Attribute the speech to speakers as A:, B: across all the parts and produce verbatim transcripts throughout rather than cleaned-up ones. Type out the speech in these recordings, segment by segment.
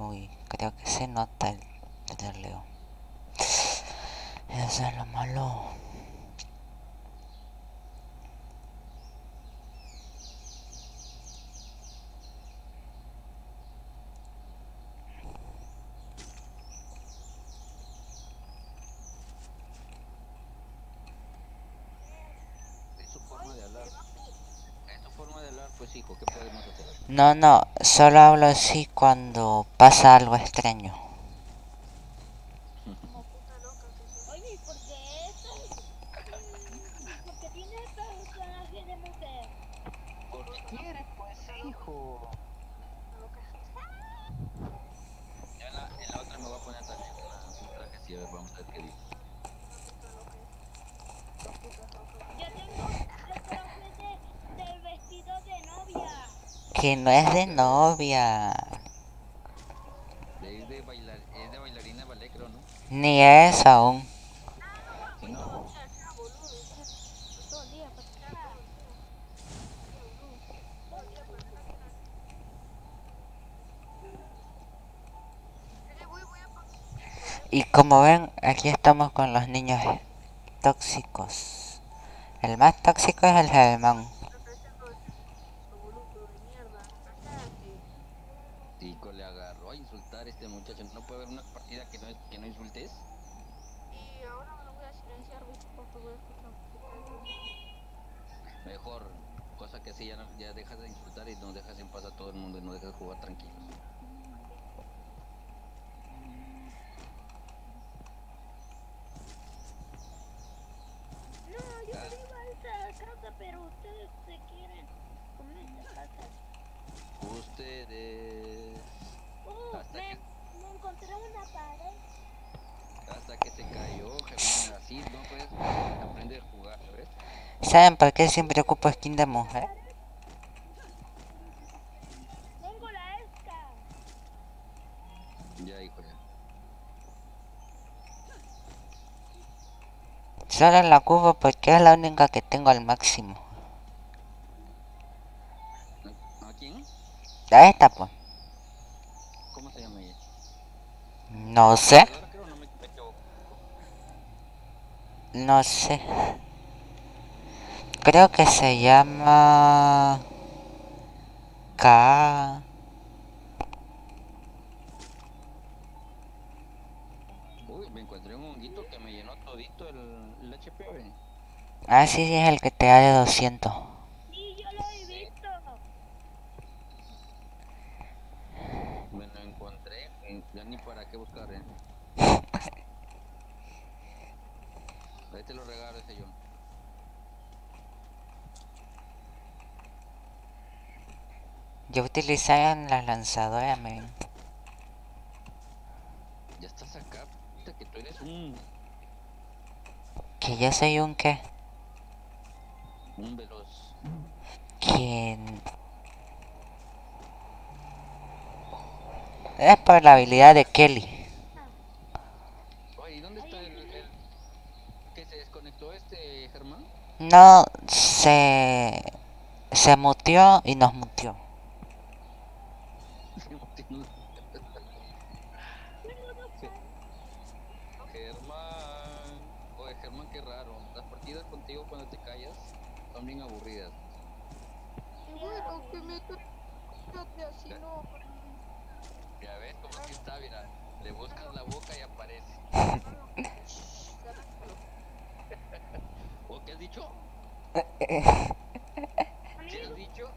A: Uy, creo que se nota el troleo. Eso es lo malo.
B: Es su forma de hablar. Es su forma de hablar, pues hijo, ¿qué podemos hacer?
A: No, no, solo hablo así cuando pasa algo extraño.
C: Como puta loca que sos. Oye, ¿y por qué estás? mm, ¿Por qué tienes personaje de mujer?
B: Porque
C: Porque una
B: quiere, pues
C: puta loca.
B: hijo.
C: Puta loca.
B: Ya en la, en la otra me voy a poner también una, un traje así, a ver, vamos a ver qué dice.
C: Una puta loca es. Dos putas locas. Yo tengo el traje de, del vestido de novia.
A: Que no es de
B: Ya ves,
A: novia.
B: es de bailar, es de bailarina de ballet, creo, ¿no?
A: Ni es aún.
C: Ah,
B: Si
C: pues
B: no,
C: todo el día, sea boludo, usted. Pues todo el día practicando, todo el día. Sea boludo. Todo el día practicando. Eh, voy, voy a voy a
A: Y como ven, aquí estamos con los niños tóxicos. El más tóxico es el Germán.
C: Está haciendo el piso, boludo de mierda. Cállate.
B: Tico le agarró a insultar a este muchacho. No puede haber una partida que no, que no insultes.
C: Y ahora me lo voy a silenciar, ¿viste? Porque voy a escuchar música de fondo.
B: Mejor, cosa que así ya, no, ya dejas de insultar y no dejas en paz a todo el mundo y no dejas jugar tranquilos.
C: No, yo
B: Ah,
C: vivo en esta casa, pero ustedes se quieren comer esta casa.
B: ustedes.
C: Uh,
B: Hasta
C: me,
B: que,
C: me encontré una pared.
B: hasta que se cayó, Germán. Así no puedes aprender a jugar, ¿ves?
A: ¿Saben por qué siempre ocupo skin de
C: Una
A: mujer?
C: pared. Tengo la esca.
B: Ya, hijo, ya.
A: Solo la ocupo porque es la única que tengo al máximo.
B: ¿A, a quién?
A: A esta pues.
B: ¿Cómo se llama ella?
A: No sé.
B: Tejedora, creo, no me, me equivoco.
A: No sé. Creo que se llama... K...
B: Uy, me encontré un honguito que me llenó todito el, el H P V.
A: Ah, sí, sí, es el que te da de doscientos.
C: Sí, yo lo he
B: Sí,
C: visto.
B: me lo encontré. eh, Ya ni para qué buscar, ¿eh? Ahí te lo regalo ese John.
A: Yo utilizaba en las lanzadoras, men.
B: Ya estás acá, puta, que tú eres un,
A: Que yo soy un qué.
B: un veloz.
A: Quien... Es por la habilidad de Kelly.
C: Ah,
B: Oye, ¿y dónde
C: hay
B: está
C: un
B: el,
C: video.
B: el que se desconectó este Germán?
A: No, se... Se muteó y nos muteó.
C: Tengo dos
B: Ge-
C: paredes.
B: Germán. Oye, Germán, qué raro. Las partidas contigo cuando te callas son bien aburridas.
C: Y bueno, que me cállate así,
B: Ya,
C: no.
B: ya ves cómo sí está, mira. Le buscas la boca y aparece.
C: Cerralo. Shh, cerralo.
B: ¿O qué has dicho? ¿Qué has
C: Amigo,
B: dicho?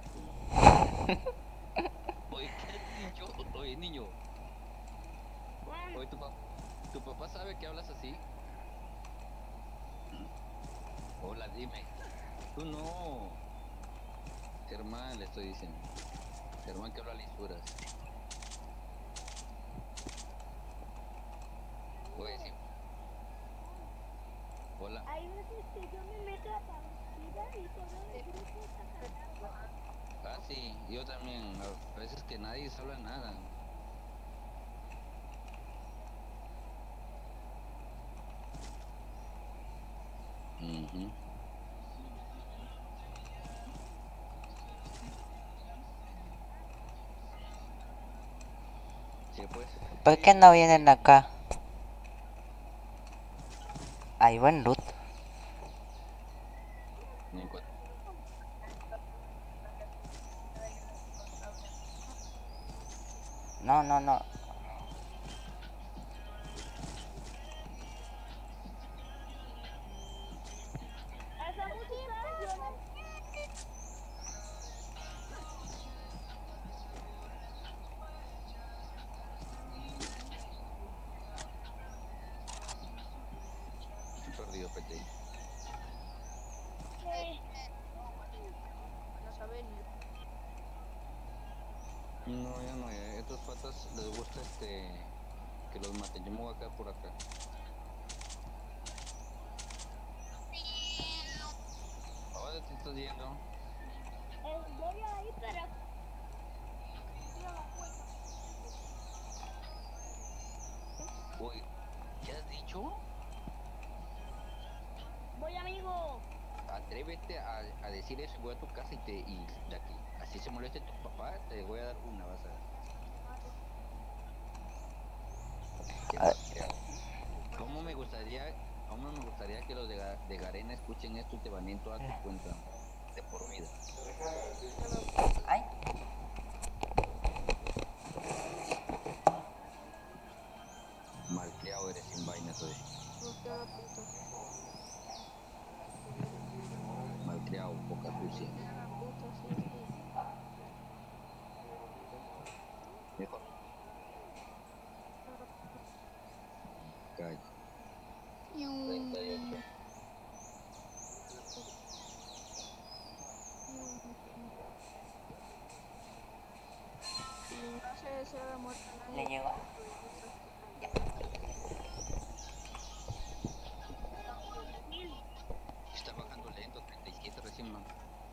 B: Oye, ¿qué has dicho? Oye, niño.
C: bueno,
B: Oye, ¿tu, pa- ¿tu papá sabe que hablas así? Hola, dime. Tú no. Germán, le estoy diciendo. Germán que habla lisuras. Oye, sí. Hola.
C: hay veces que yo me meto a partida y todo el grupo está callado.
B: Ah, sí, yo también. A veces que nadie habla nada. Ujú. Sí, pues.
A: ¿Por qué no vienen acá? Hay buen loot.
B: No encuentro.
A: No, no, no.
C: Esa música yo no...
B: Estoy perdido, Pete.
C: Sí.
D: No sabe ni.
B: No, ya no, ya. Estos patas les gusta este. Que los maten. Yo me voy a quedar por acá. ¿A dónde te estás yendo?
C: Eh, voy a ir para... ir a la puerta.
B: Uy, ¿qué has dicho?
C: Voy, amigo.
B: Atrévete a, a decir eso y voy a tu casa y te y de aquí. Así se moleste tu papá, te voy a dar una, vas a ver. Qué
A: Ah.
B: malcriado. ¿Cómo me gustaría, cómo me gustaría que los de, Ga- de Garena escuchen esto y te baneen toda tu cuenta de por vida?
A: Ay.
B: Malcriado eres sin vainas hoy.
D: Busca la puta.
B: Malcriado, boca sucia.
D: La puta, sí, sí.
B: Mejor. Calla. treinta y ocho.
D: Si no se desea la muerte a nadie.
A: ¿Le llegó?
B: Está bajando lento, treinta y siete recién, man.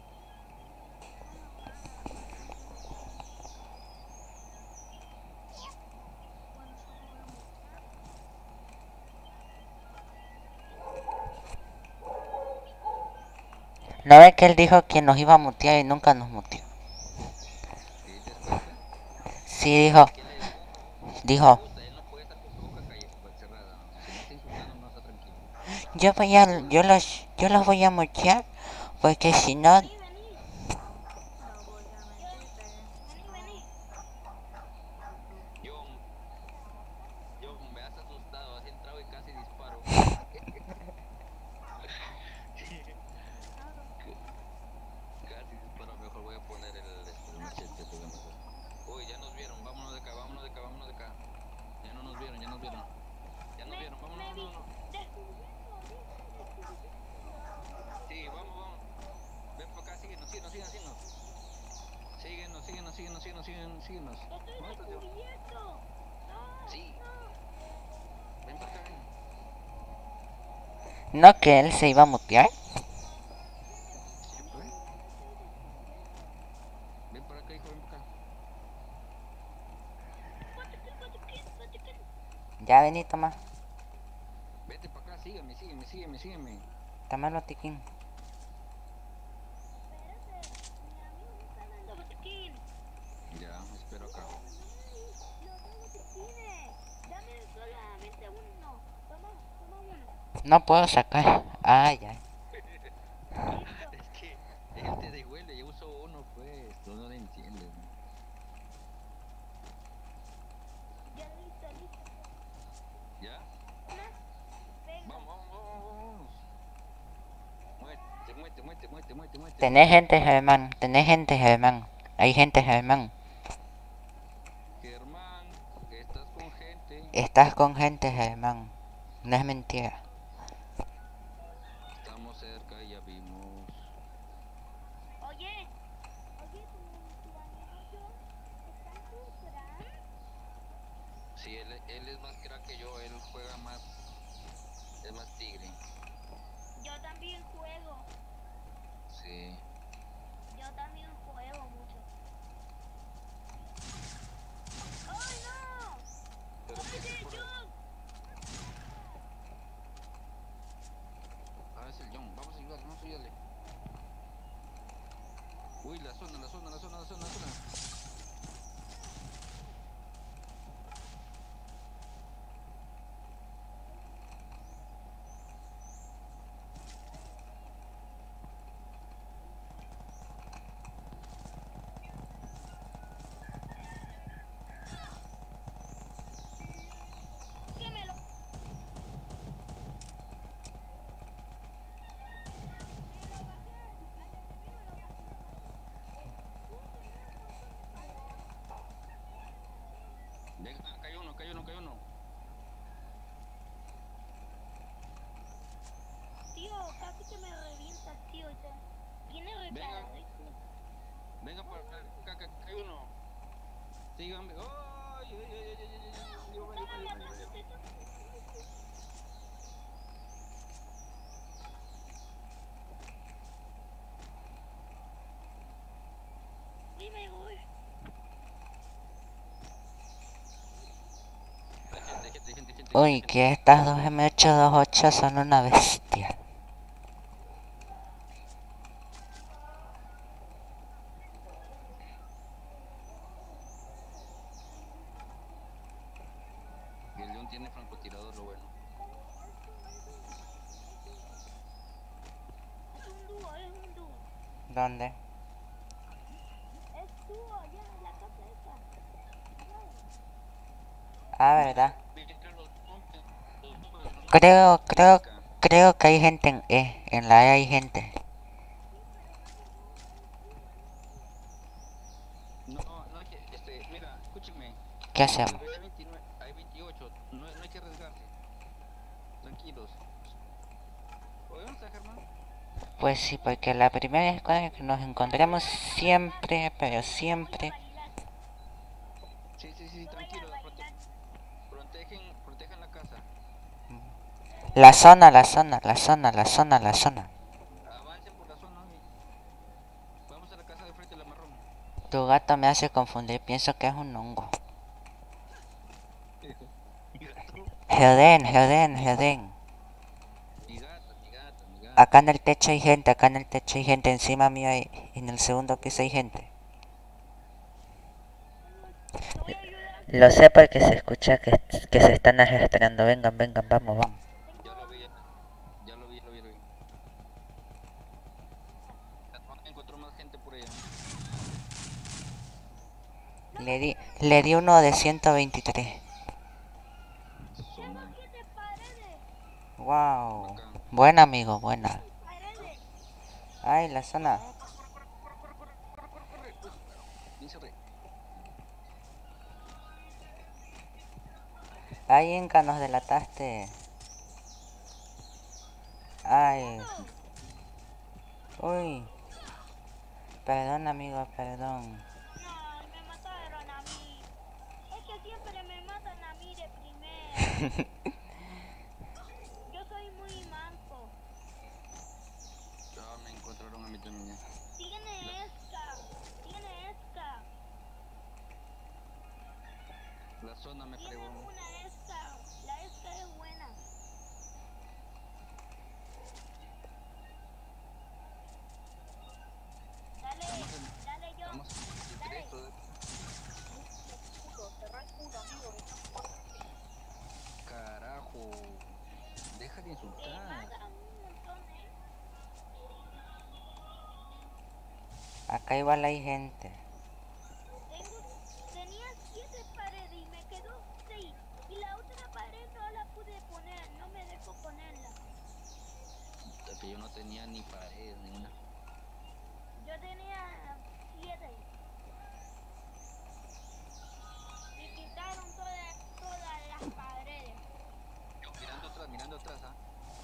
A: ¿No ve que él dijo que nos iba a mutear y nunca nos muteó?
B: ¿Te diste cuenta?
A: Sí, dijo.
B: ¿Qué le dijo? Me
A: Dijo.
B: gusta, él no puede estar con su boca calla- cerrada. Si no está insultando, no está tranquilo.
A: Yo voy a... Yo los... Yo los voy a mutear. Porque si no...
C: Vení, vení.
D: No voy a mentirte.
C: Vení, vení.
B: John, John, me has asustado, has entrado y casi disparo. Casi disparo, mejor voy a poner el, este, el machete, porque mejor. Uy, ya nos vieron, vámonos de acá, vámonos de acá, vámonos de acá. Ya no nos vieron, ya nos vieron. Ya nos
C: Me,
B: vieron, vámonos,
C: me vi
B: vámonos, vámonos.
C: descubriendo, dice descubriendo.
B: Sí, vamos, vamos. Ven para acá, síguenos, síguenos, síguenos, síguenos. Síguenos, síguenos, síguenos, síguenos, síguenos, síguenos.
C: Estoy
B: ¿Dónde estás, John?
C: descubierto. No,
B: Sí,
C: no.
B: ven para acá, ven.
A: ¿No que él se iba a mutear?
B: Sí, pues. Ven para acá, hijo, ven para acá.
A: Ya vení, toma.
B: Vete para acá, sígueme, sígueme, sígueme, sígueme.
A: Tómalo, tiquín.
C: Espérate, mi amigo me está dando botiquín.
B: Ya, espero acá.
C: No tengo botiquines. Dame solamente uno. Toma, toma uno.
A: No puedo sacar. Ay, ay.
C: Listo.
B: Es que él te devuelve, yo uso uno, pues. Tú no lo entiendes. ¿No?
C: Ya listo, listo.
B: ¿Ya?
C: Una. Venga.
B: Vamos, vamos, vamos, vamos. Muévete, muévete, muévete, muévete, muévete, muévete.
A: Tenés gente, Germán. Tenés gente, Germán. Hay gente, Germán.
B: Germán, estás con gente.
A: Estás con gente, Germán. No es mentira.
B: Estamos cerca y ya vimos.
C: Oye. Oye, tu, tu amigo John está en tu gran.
B: Sí, él, él es más crack que yo, él juega más. Es más tigre.
C: Yo también juego.
B: Sí.
C: Yo también juego mucho. ¡Ay, no!
B: Pero ¿qué
C: ¡Oye,
B: es por ahí?
C: John!
B: Ah, es el John. Vamos a ayudarle, vamos a ayudarle. Uy, la zona, la zona, la zona, la zona, la zona. Venga, acá hay uno, acá hay uno, acá hay uno.
C: Tío, casi que me revientas, tío. y te- Tiene
B: Venga,
C: reparadito.
B: venga para acá, acá, acá hay uno. Síganme. ¡Ay, ay, ay, ay, ay, ay, ay! Dios mío, Dios mío, Dios mío, Dios mío.
C: Dime, voy.
B: Hay gente, hay gente, hay gente, hay gente,
A: Uy,
B: gente,
A: que
B: gente.
A: estas dos M ochocientos veintiocho son una bestia.
B: Y el león tiene francotirador, lo bueno.
C: Es un dúo, es un dúo.
A: ¿Dónde?
C: Es dúo, allá en la casa esa.
A: Ah, ¿verdad?
B: Mientras los zombies, los zombies, los
A: Creo,
B: zombies
A: creo,
B: acá.
A: creo que hay gente en E. En la E hay gente.
B: No, no hay que, este, mira, escúcheme.
A: ¿Qué
B: En el
A: hacemos?
B: B veintinueve hay veintiocho, no, no hay que arriesgarse. Tranquilos. Oye, ¿dónde está Germán?
A: Pues sí, porque la primera vez con que nos encontramos siempre, pero
C: Lo voy a
A: siempre...
C: validar.
B: Sí, sí, sí,
C: Lo voy a
B: tranquilo. Prote
C: validar.
B: protegen, protejan la casa.
A: La zona, la zona, la zona, la zona, la zona.
B: Avancen por la zona. y- Vamos a la casa de frente, la marrón.
A: Tu gato me hace confundir, pienso que es un hongo.
B: Mi gato,
A: Joden, joden, joden.
B: mi gata, mi gata, mi
A: Acá
B: gata.
A: en el techo hay gente, acá en el techo hay gente, encima mío hay, en el segundo piso hay gente.
C: Lo voy a ayudar.
A: Lo sé porque se escucha que, que se están arrastrando. Vengan, vengan, vamos, vamos.
B: Ya lo
C: Tengo.
B: vi, ya lo vi, ya lo vi, ya lo vi. Germán encontró más gente por allá.
A: Le di, le di uno de ciento veintitrés.
C: Tengo
B: Zona.
C: siete paredes.
A: Wow.
B: Bacán.
A: Buena, amigo, buena.
C: Paredes.
A: Ay, la zona.
B: No, corre, corre, corre, corre, corre, corre, corre, corre, corre. Uy, bien cerré.
A: Ay, Inca, nos delataste. Ay. Uy. Perdón, amigo, perdón.
C: No, me mataron a mí. Es que siempre me matan a mí de primero. Yo soy muy manco.
B: Ya me encontraron a mí también.
C: Tiene esca. Tiene esca.
B: La zona me
C: Tiene
B: fregó.
C: una esca. La esca es buena. Dale,
B: Estamos en,
C: dale yo.
B: estamos en
C: Dale.
B: directo. Carajo. Deja de
C: Me
B: insultar.
C: matan un montón, eh.
A: Acá igual hay gente.
C: Tengo, tenía siete paredes y me quedó seis. Y la otra pared no la pude poner, no me dejó ponerla.
B: Puta, que yo no tenía ni pared, ni una.
C: Yo tenía siete. Me quitaron todas, todas las paredes.
B: Yo mirando atrás, mirando atrás, ¿ah?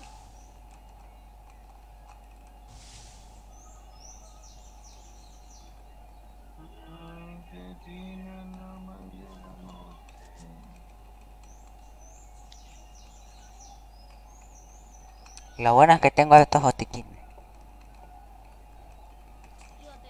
B: Argentina, no mañana.
A: Lo bueno es que tengo estos botiquines.
C: Yo te...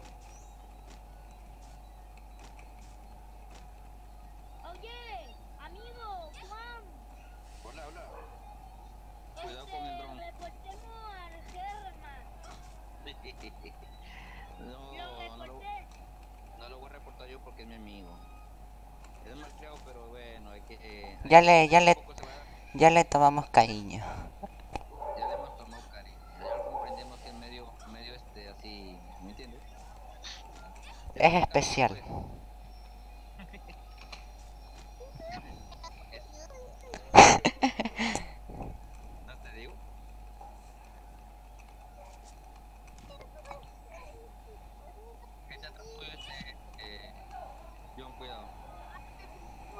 C: Oye, amigo, Juan.
B: Hola, hola. Cuidado con el
C: Este,
B: dron.
C: reportemos al Germán. Lo
B: No, no lo,
C: reporté.
B: no lo voy a reportar yo porque es mi amigo. Es malcriado, pero bueno, hay que... eh, hay
A: Ya
B: que
A: le, ya
B: poco a
A: le,
B: poco se va a dar.
A: ya le tomamos cariño.
B: Ya le hemos tomado cariño. Ya lo comprendemos que es medio, medio este, así, ¿me entiendes? Ya
A: Es
B: le tocamos
A: especial.
B: pues. Es- ¿No te digo? Ese atrás tuyo, este, eh, John, cuidado.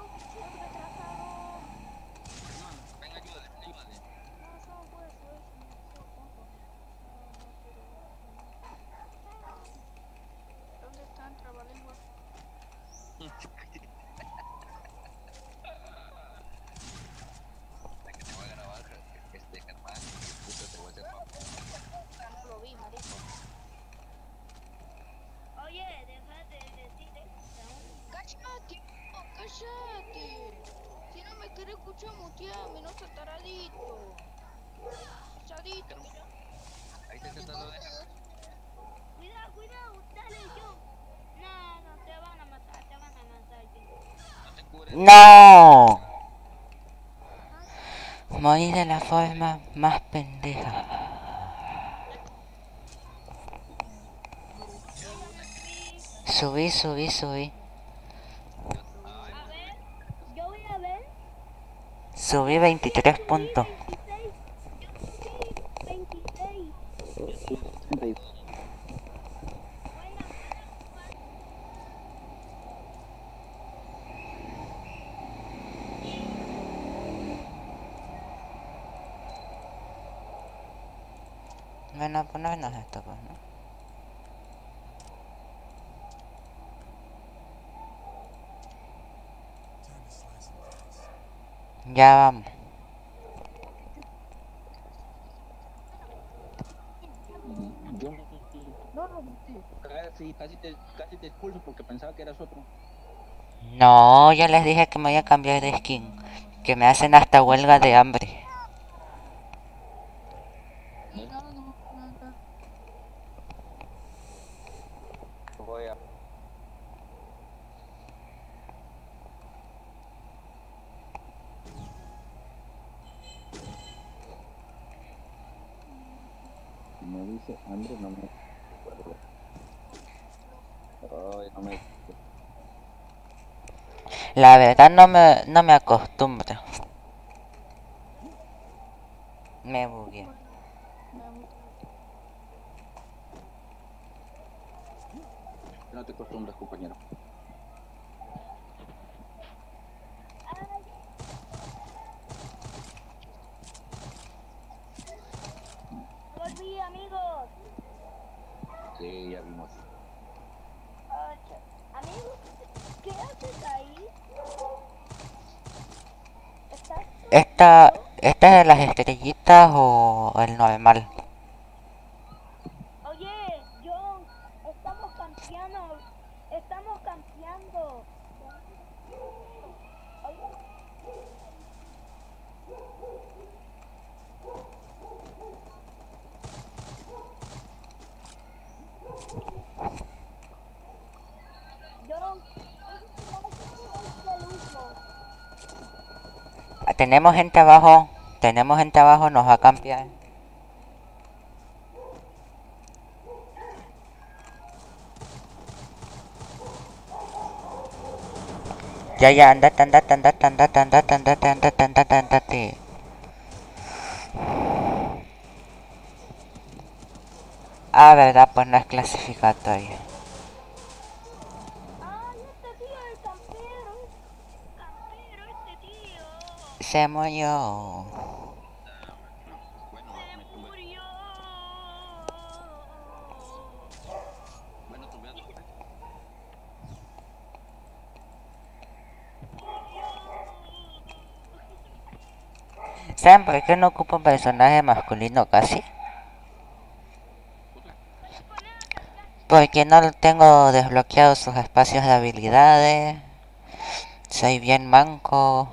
D: cállate. Si no me querés escuchar muteame, no seas taradito. Sadito, mira.
B: Ahí te
D: No te
B: está lo deja.
D: coges.
C: Cuidado, cuidado, dale yo. No, no, te van a matar, te van a matar.
B: No te cubres.
A: ¡No! Morí de la forma más pendeja.
C: Yo ya me fui.
A: Subí, subí, subí.
B: Yo, ay,
C: A
B: pues,
C: ver, yo voy a ver.
A: Subí
C: Yo también
A: veintitrés
C: subí
A: puntos.
C: veintiséis. Yo subí veintiséis.
B: yo subí treinta y dos.
C: Buena, buena, Juan.
A: Bueno, ponernos esto, pues, ¿no? Ya vamos.
B: Yo
D: No, no, no.
B: casi, casi te, casi te expulso porque pensaba que eras otro.
A: No, ya les dije que me voy a cambiar de skin. Que me hacen hasta huelga de hambre.
D: Y no, no, nada.
B: Voy a. Me dice Andrés, no me acuerdo. Ay, no me.
A: La verdad no me, no me acostumbro. Me bugué.
D: Me gusta.
B: No te acostumbras, compañero.
C: Volví, amigos.
B: Sí, ya vimos.
C: Ocho. Amigos, ¿qué haces ahí? ¿Estás
A: ¿Esta, esta es de las estrellitas o el normal?
C: Oye, John, estamos campeando, estamos campeando. Oye, John, ¿qué es el humo?
A: Tenemos gente abajo. Tenemos gente abajo, nos va a cambiar. Ya, ya, andate, andate, andate, andate, andate, andate, andate, andate, andate. Ah, verdad, pues no es clasificatorio.
C: Ay, este tío es campero, es campero este tío.
A: Se murió.
B: Bueno,
C: Se
B: me tumbé.
C: murió.
B: Bueno, tumbé a dos.
A: ¿Saben por qué no ocupo un personaje masculino casi? Porque no tengo desbloqueados sus espacios de habilidades. Soy bien manco.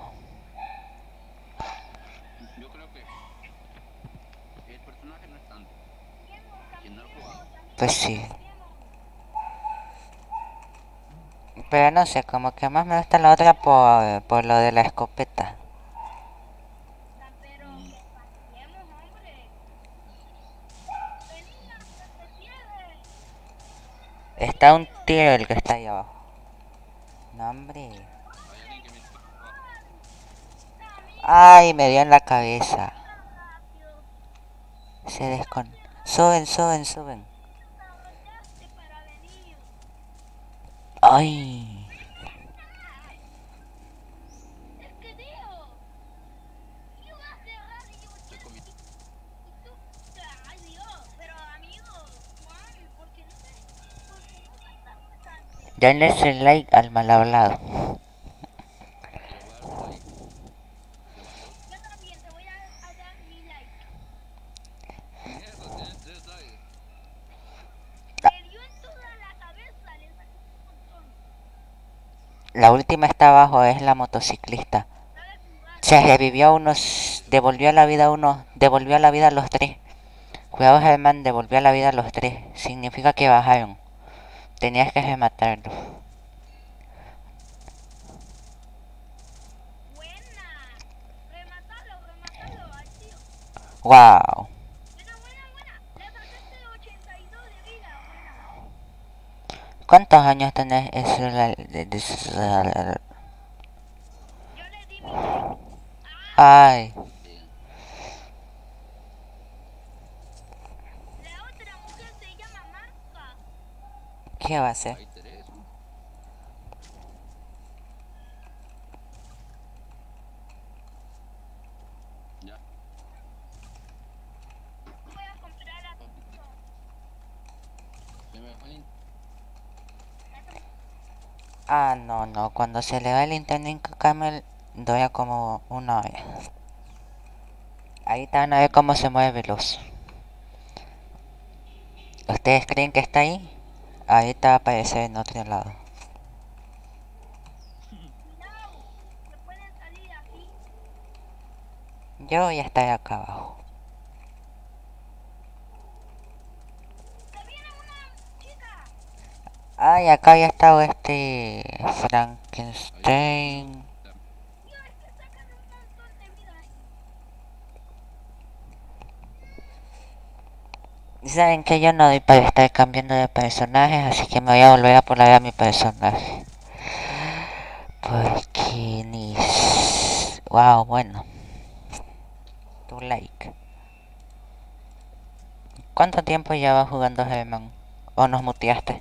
B: Yo creo que el personaje no es tanto. Quien no lo ha jugado.
A: Pues sí. Pero no sé, como que más me gusta la otra por, por lo de la escopeta.
C: Campero,
B: Mm.
C: cambiemos, hombre. Venía, que se cierre.
A: Está un tío el que está ahí abajo. No, hombre.
B: Hay alguien que me abajo.
A: Ay, me dio en la cabeza.
C: Rápido.
A: Se descon... Suben, suben, suben.
C: Desarrollaste para venir.
A: Ay.
C: Es que tío, yo voy a cerrar y yo
B: Estoy comiendo.
C: y tú, ay Dios, pero amigo, Juan, ¿por qué no te, por qué no saltaste antes?
A: Denle ese like al mal hablado.
B: Le voy a dar su like. Le van dos.
C: Yo también te voy a, a dar mi like.
B: Mierda, tienes tres likes.
C: Me dio en toda la cabeza, le saqué un montón.
A: La última está abajo, es la motociclista. Se revivió a unos, devolvió a la vida a uno, devolvió a la vida a los tres. Cuidado, Germán, devolvió a la vida a los tres. Significa que bajaron. Tenías que rematarlo.
C: Buena. Rematalo, rematalo al tío.
A: Wow.
C: Buena, buena, buena. Le sacaste ochenta y dos de vida. Buena.
A: ¿Cuántos años tenés? Es la-
C: Yo le di mi like.
A: Ay,
B: Bien.
C: La otra mujer se llama Marta.
A: ¿qué va a hacer?
B: Ahí tenés. Ya.
C: Voy a comprar a...
B: Se me fue el in-
A: Ah, no, no. Cuando se le va el internet en Camel, doy a como una vez. Ahí van a ver cómo se mueve veloz. ¿Ustedes creen que está ahí? Ahí te va a aparecer en otro lado.
C: Cuidado. Se pueden salir aquí.
A: Yo voy a estar acá abajo.
C: Se viene una chica.
A: Ay, acá había estado este Frankenstein.
C: Dios, es que sacan un montón de vida.
A: Saben que yo no doy para estar cambiando de personajes, así que me voy a volver a poner a mi personaje. Porque ni... Wow, bueno. Tu like. ¿Cuánto tiempo llevas jugando Germán? ¿O nos muteaste?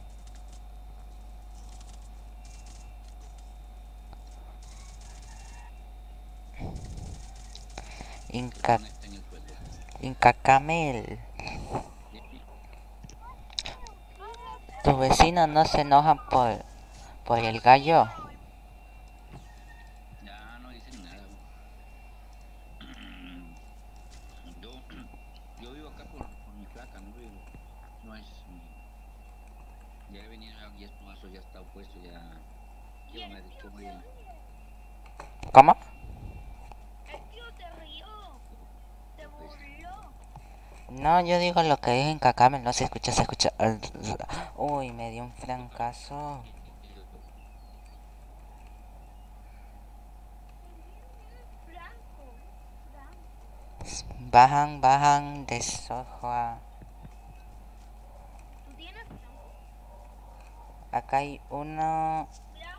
A: Inca...
B: Perdón, está en el suelo.
A: Inca Camel.
B: Sí.
A: Tus vecinos no se enojan por... por el gallo.
B: Ya no dicen nada. Yo, yo vivo acá por, por mi flaca, no vivo. No es mi. Ya he venido aquí, esto vaso ya está opuesto, ya. ¿Qué
C: Y
B: van a
C: el
B: decir?
C: tío
B: ¿Qué voy
C: se
B: a.?
C: ríe.
A: ¿Cómo?
C: El tío se rió. Se
B: Pues,
C: burló.
A: No, yo digo lo que dijo Inca Camel, no se escucha, se escucha... Uy, me dio un francazo.
C: Franco. Franco.
A: Bajan, bajan de soja.
C: ¿Tú tienes Franco?
A: Acá hay uno...
C: Mira.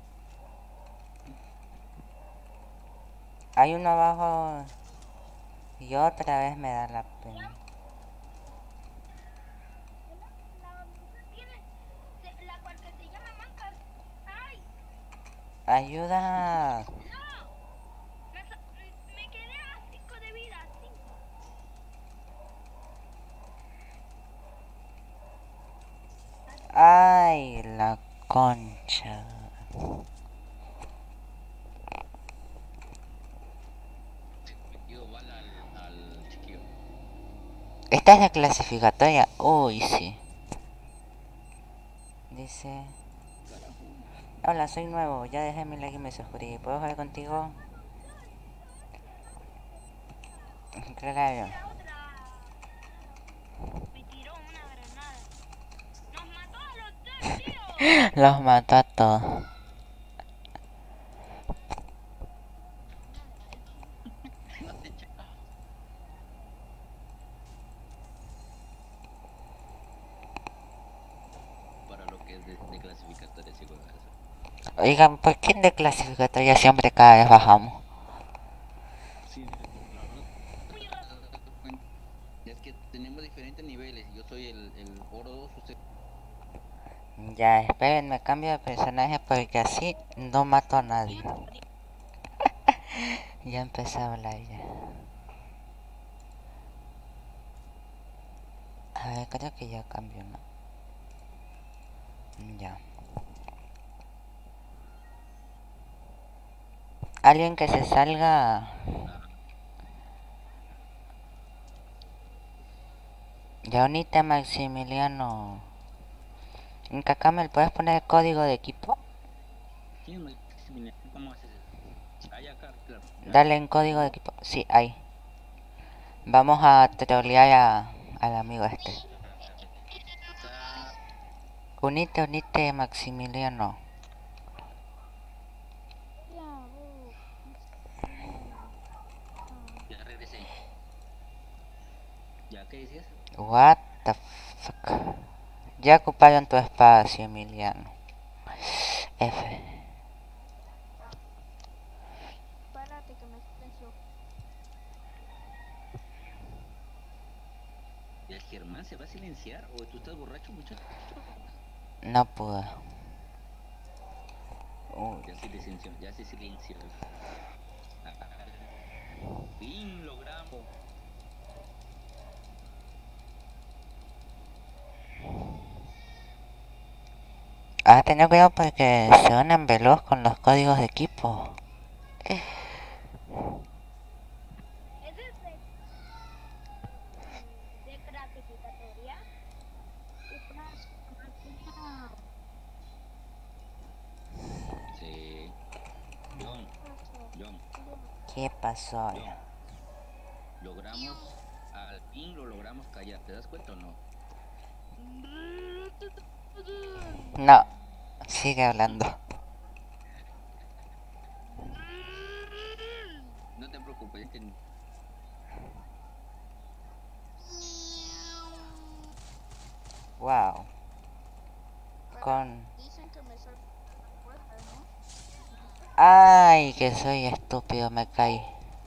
A: Hay uno abajo... Y otra vez me da la pena.
C: La mujer tiene... se- la cual que se llama Manca. ¡Ay!
A: ¡Ayuda!
C: ¡No! Me, sa- m- me quedé a cinco de vida. Cinco.
A: ¡Ay, la concha!
B: metido bala al, al chiquillo.
A: Esta es la clasificatoria. Uy, sí. Dice...
B: Carajo.
A: Hola, soy nuevo. Ya dejé mi like y me suscribí. ¿Puedo jugar contigo? Claro.
C: La otra me tiró una granada. Nos mató a los tres, tío.
A: Los mató a todos.
B: No te echa- Para lo que es de, de clasificatoria, sí, juegas.
A: Oigan, ¿por qué en de clasificatoria siempre cada vez bajamos?
B: Sí, la verdad,
C: Muy
B: te
C: rápido.
B: das cuenta. Es que tenemos diferentes niveles. Yo soy el, el oro dos, usted.
A: Ya, esperen, cambio de personaje porque así no mato a nadie. Ya empecé a hablar ya. A ver, creo que ya cambió, ¿no? Ya. Alguien que se salga. Ya unite a Maximiliano. En Cacamel, ¿puedes poner el código de equipo?
B: tienes Maximiliano, ¿cómo haces eso? Allá acá, claro.
A: Dale en código de equipo. Sí, ahí. Vamos a trolear a, al amigo este.
B: Está-
A: Unite, unite, Maximiliano.
D: Ya, vos.
B: Ya regresé. ¿Ya qué decías?
A: What the fuck. Ya ocuparon tu espacio, Emiliano. F.
D: Párate que me silencio.
B: ¿El Germán se va a silenciar o tú estás borracho, muchacho?
A: No pude. Uy.
B: Ya se silenció, ya se silenció. Al fin logramos.
A: Ah, tener cuidado porque se unen veloz con los códigos de equipo.
C: ¿Es este de gratificatoria?
D: ¿Qué pasa, Matías?
B: Sí. John,
D: ¿Qué pasa?
B: John,
A: ¿Qué pasó
B: John.
A: ahora?
B: Logramos, al fin lo logramos callar. ¿Te das cuenta o no?
A: No, sigue hablando.
B: No te preocupes, es que
A: Wow.
D: Para-
A: Con...
D: Dicen que me salgo de la puerta, ¿no?
A: Ay, que soy estúpido, me caí.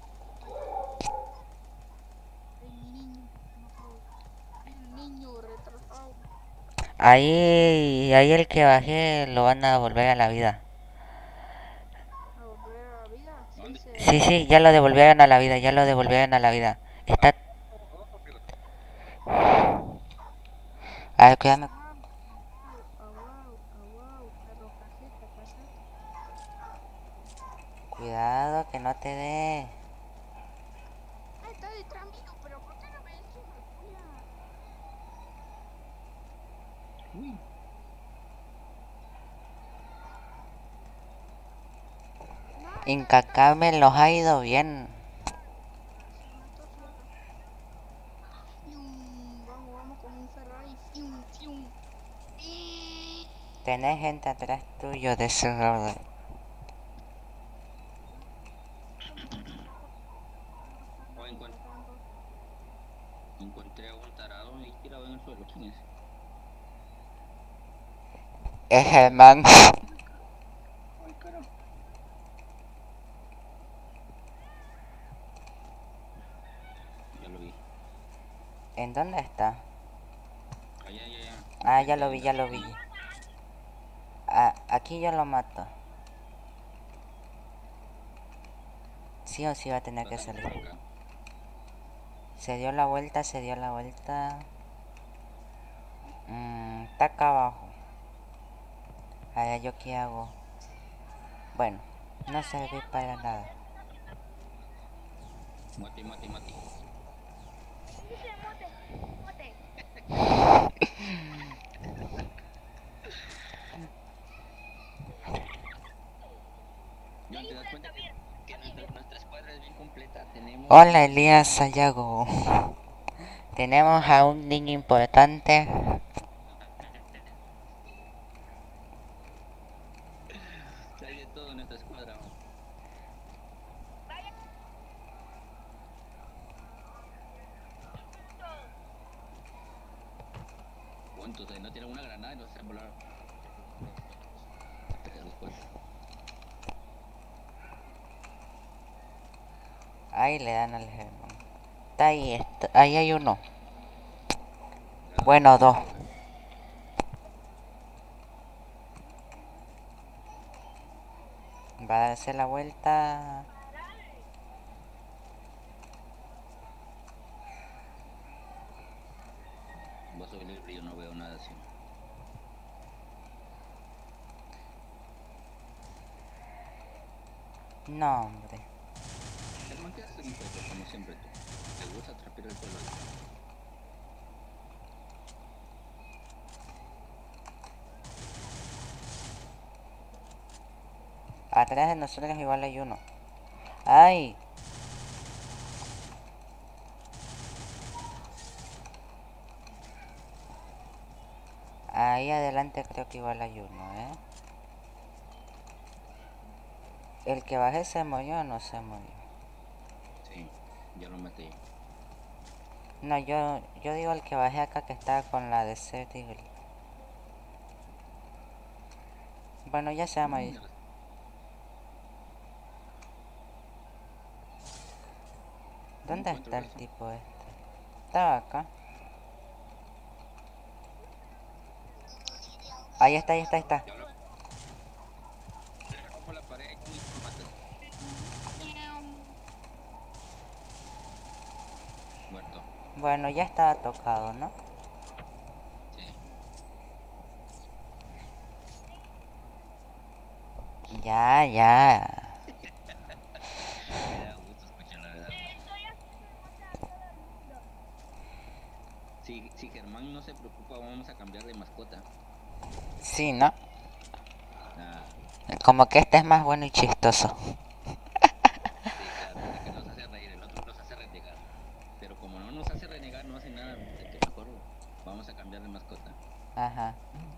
D: Ay, mi niño, no, el niño retrasado.
A: Ahí, ahí el que bajé lo van a devolver a la vida.
D: A volver a la vida. Sí,
B: ¿dónde?
D: se.
A: Sí, sí, ya lo devolvieron a la vida, ya lo devolvieron a la vida. Está... A ver, cuídame.
D: Ah, wow, ah, wow, ah, wow, perro cajeta, pasate.
A: Cuidado que no te dé.
D: Ah, está detrás mío, pero ¿por qué no me encima, cuya?
B: Uy,
D: No, está
A: Inca
D: detrás.
A: Carmen los ha ido bien.
D: Se mató solo. Fium, vamos, vamos con un Ferrari. Fium, fium. Y...
A: Tenés gente atrás tuyo de ese lado.
B: o encuent- encontré a un tarado y tirado en el suelo. ¿Quién es?
A: Es Germán.
B: Ay, carajo. Ya lo vi.
A: ¿En dónde está?
B: Allá, allá, allá.
A: Ah, ya lo vi, ya lo vi. Ah, aquí yo lo mato. Sí o sí va a tener que
B: Bastante
A: salir.
B: por acá.
A: Se dio la vuelta, se dio la vuelta. Mm, está acá abajo. A ver, ¿yo qué hago? Bueno, no serví para nada.
B: Mati, mati, mati.
C: Dice mote, mote.
B: John, ¿te das cuenta que, que nuestra, nuestra escuadra es bien completa? Tenemos...
A: Hola, Elías Sayago. Tenemos a un niño importante.
B: Hay de todo en nuestra escuadra. ¿No? ¿Cuántos hay? No tienen una granada y nos hacen volar. Después.
A: Ahí le dan al Germán. Está ahí, está, ahí hay uno. Bueno, dos. Va a darse la vuelta.
B: Va a subir el brillo, no veo nada así.
A: No, hombre.
B: Germán, ¿qué haces en foto? Como siempre tú. ¿Te gusta trapear el suelo?
A: Atrás de nosotros igual hay uno. ¡Ay! Ahí adelante creo que igual hay uno, ¿eh? ¿El que bajé se murió o no se murió?
B: Sí, ya lo maté.
A: No, yo, yo digo el que bajé acá que estaba con la Desert Eagle. Bueno, ya se llama ahí. ¿Dónde está el tipo este? Estaba acá. Ahí está, ahí está, ahí está.
B: Le rompo la pared y lo mato. Muerto.
A: Bueno, ya estaba tocado, ¿no?
B: Sí.
A: Ya, ya.
B: Me da gusto escuchar la verdad.
C: Estoy haciendo matar a todo el mundo.
B: Si, si Germán no se preocupa, vamos a cambiar de mascota.
A: Sí, ¿no?
B: Ah,
A: Como que este es más bueno y chistoso.
B: sí, claro, es que nos hace reír, el otro nos hace renegar. Pero como no nos hace renegar, no hace nada, es que mejor vamos a cambiar de mascota.
A: Ajá.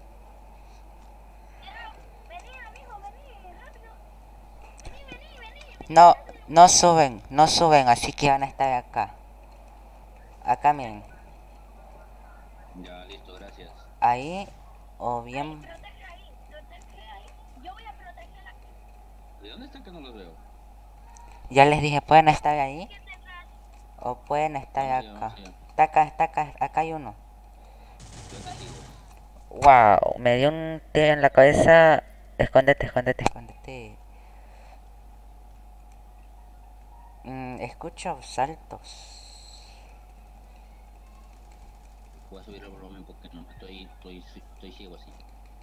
C: Vení, amigo, vení, rápido. Vení, vení, vení. vení.
A: No, no suben, no suben, así que van a estar acá. Acá, miren.
B: Ya, listo, gracias.
A: Ahí, o bien...
C: Protege ahí, protege ahí. Yo voy a proteger aquí.
B: ¿De dónde están que no los veo?
A: Ya les dije, pueden estar ahí
C: ¿Qué detrás?
A: o pueden estar
B: Vamos allá,
A: acá.
B: vamos allá.
A: Está acá, está acá, acá hay uno.
B: Yo te sigo.
A: Wow, me dio un tiro en la cabeza. Escóndete, escóndete, escóndete. Mm, escucho saltos.
B: Voy a subir el volumen porque no, estoy, estoy, estoy ciego así.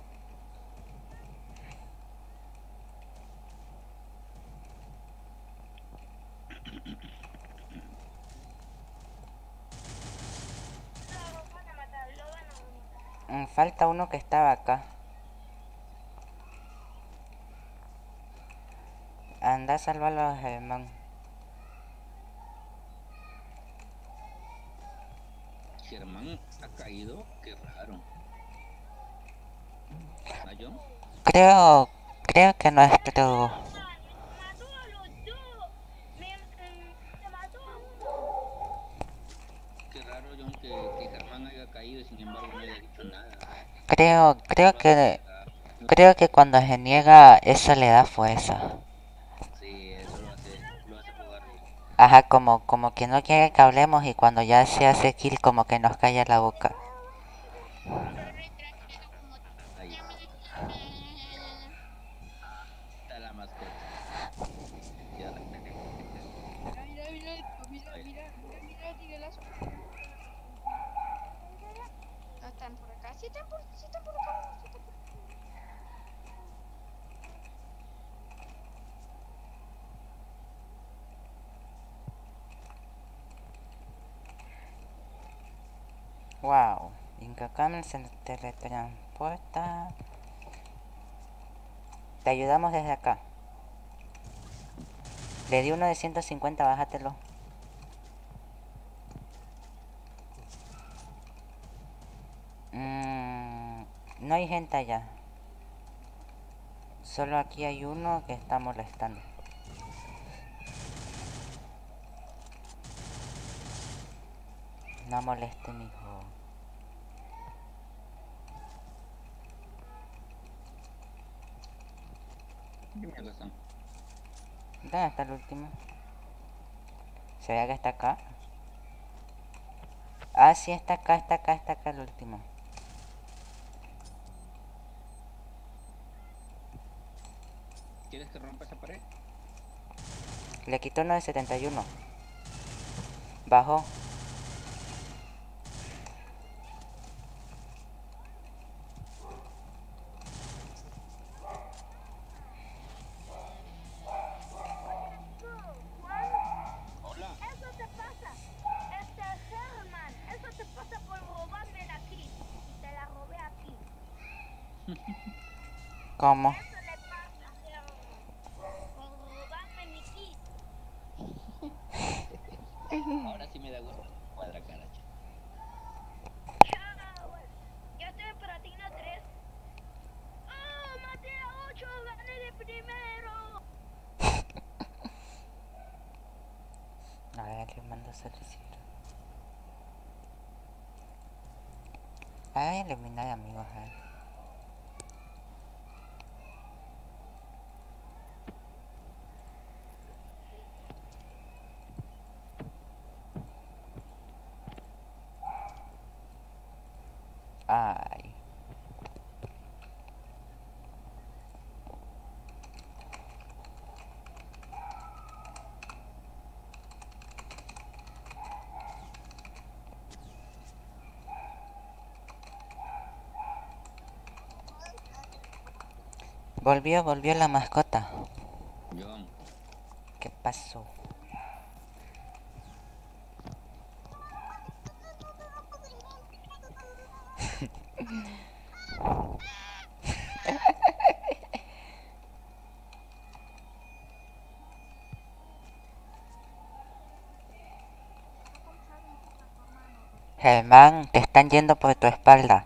C: Lo van a matar, lo van a matar.
A: Mm, falta uno que estaba acá. Anda a salvarlo a Germán.
B: Germán ha caído, qué raro. ¿Ah, John?
A: Creo, creo que nuestro...
C: Mató a los dos. Me, mm, se mató a uno.
B: Qué raro, John, que, que Germán haya caído y sin embargo no haya dicho nada.
A: Creo, creo
B: Lo hace
A: que...
B: renegar.
A: Creo que cuando se niega, eso le da fuerza.
B: Sí, eso lo hace, lo hace jugar bien.
A: Ajá, como, como que no quiere que hablemos y cuando ya se hace kill como que nos calla la boca.
B: Ahí está la mascota. Ya.
D: Mira, mira, mira esto, mira,
B: Ahí.
D: mira, mira, mira, tiguelazo. No están por acá, sí están por, sí están por acá, sí están por acá.
A: Wow, Inca Camel se teletransporta. Te ayudamos desde acá. Le di uno de ciento cincuenta, bájatelo. Mm, no hay gente allá. Solo aquí hay uno que está molestando. No moleste, mijo.
B: ¿Qué mierda están?
A: ¿Dónde está el último? ¿Se ve que está acá? Ah, sí, está acá, está acá, está acá el último.
B: ¿Quieres que rompa esa pared?
A: Le quitó uno de setenta y uno. Bajó.
B: Hola.
C: Eso te pasa. Este Herman, eso te pasa por robarme la kill. Y te la robé aquí.
A: ¿Cómo?
C: Eso le pasa a Herman.
B: Ahora sí me da gusto cuadra caracha.
C: Chao. Ya estoy en Platina tres. ¡Oh, maté a ocho! ¡Gané de primero!
A: A ver, le mando solicito. Ay, eliminar amigos, a ver. Ay. Volvió, volvió la mascota.
B: John,
A: ¿Qué pasó? Germán, te están yendo por tu espalda.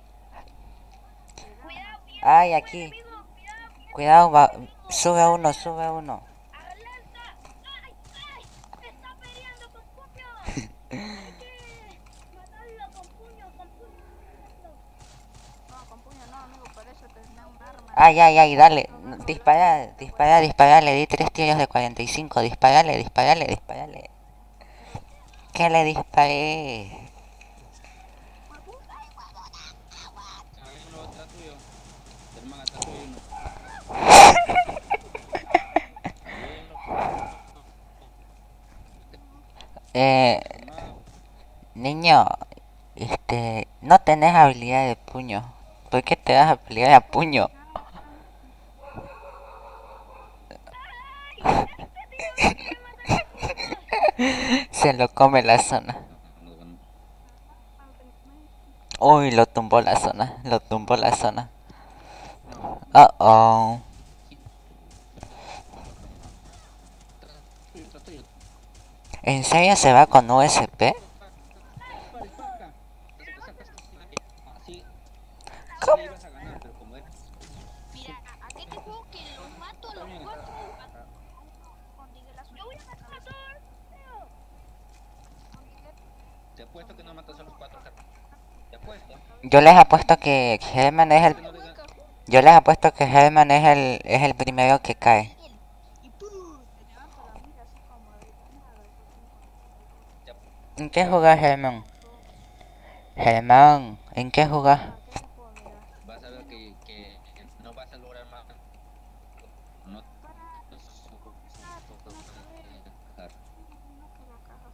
C: Cuidado, viene
A: Ay,
C: un
A: aquí.
C: enemigo. Cuidado, viene
A: Cuidado,
C: un
A: va.
C: enemigo.
A: Sube a uno, sube a uno.
C: ¡Alerta! ¡Ay, ay! ¡Está peleando con puños! Hay que matarlo con puños, con puños.
D: No, con puño no, amigo, para eso tener un arma.
A: Ay, ay, ay, dale. Dispara, dispara, dispara. Le di tres tiros de cuarenta y cinco. Disparale, disparale, disparale. ¿Qué le disparé?
B: hay uno atrás tuyo. Germán, atrás tuyo hay uno. Hay uno.
A: Eh,
B: Germán,
A: niño, este, no tenés habilidad de puño. ¿Por qué te das habilidad de puño?
C: ¡Ay! ¡Este tío me quiere matar con puños!
A: Se lo come la zona.
B: nos ganó.
A: Uy, lo tumbó la zona, lo tumbó la zona. Uh oh.
B: Atrás tuyo, atrás tuyo.
A: ¿En serio se va con U S P?
B: Dispara, dispara. Saca, saca, saca. Así, así
A: ¿Cómo?
B: le ibas a ganar, pero como era.
D: Mira, ¿a qué te juego que los mato a los
B: Está bien,
D: cuatro?
B: está-
D: Contigo la
C: ¡Yo voy a matar a todos! Tío.
B: Te apuesto que no matas a los cuatro, Germán. Te apuesto.
A: Yo les apuesto que Herman es el...
B: Que no le gan-
A: Yo les apuesto que Herman es el, es el primero que cae.
D: Y ¡pum! Te levanto la mira así como de la nada.
B: te ap-
A: ¿En qué jugás, Herman? Herman, ¿en qué jugás?
D: Ah, ¿qué te puedo mirar?
B: Vas a ver que, que no vas a lograr más. No.
D: Para, no que la caja.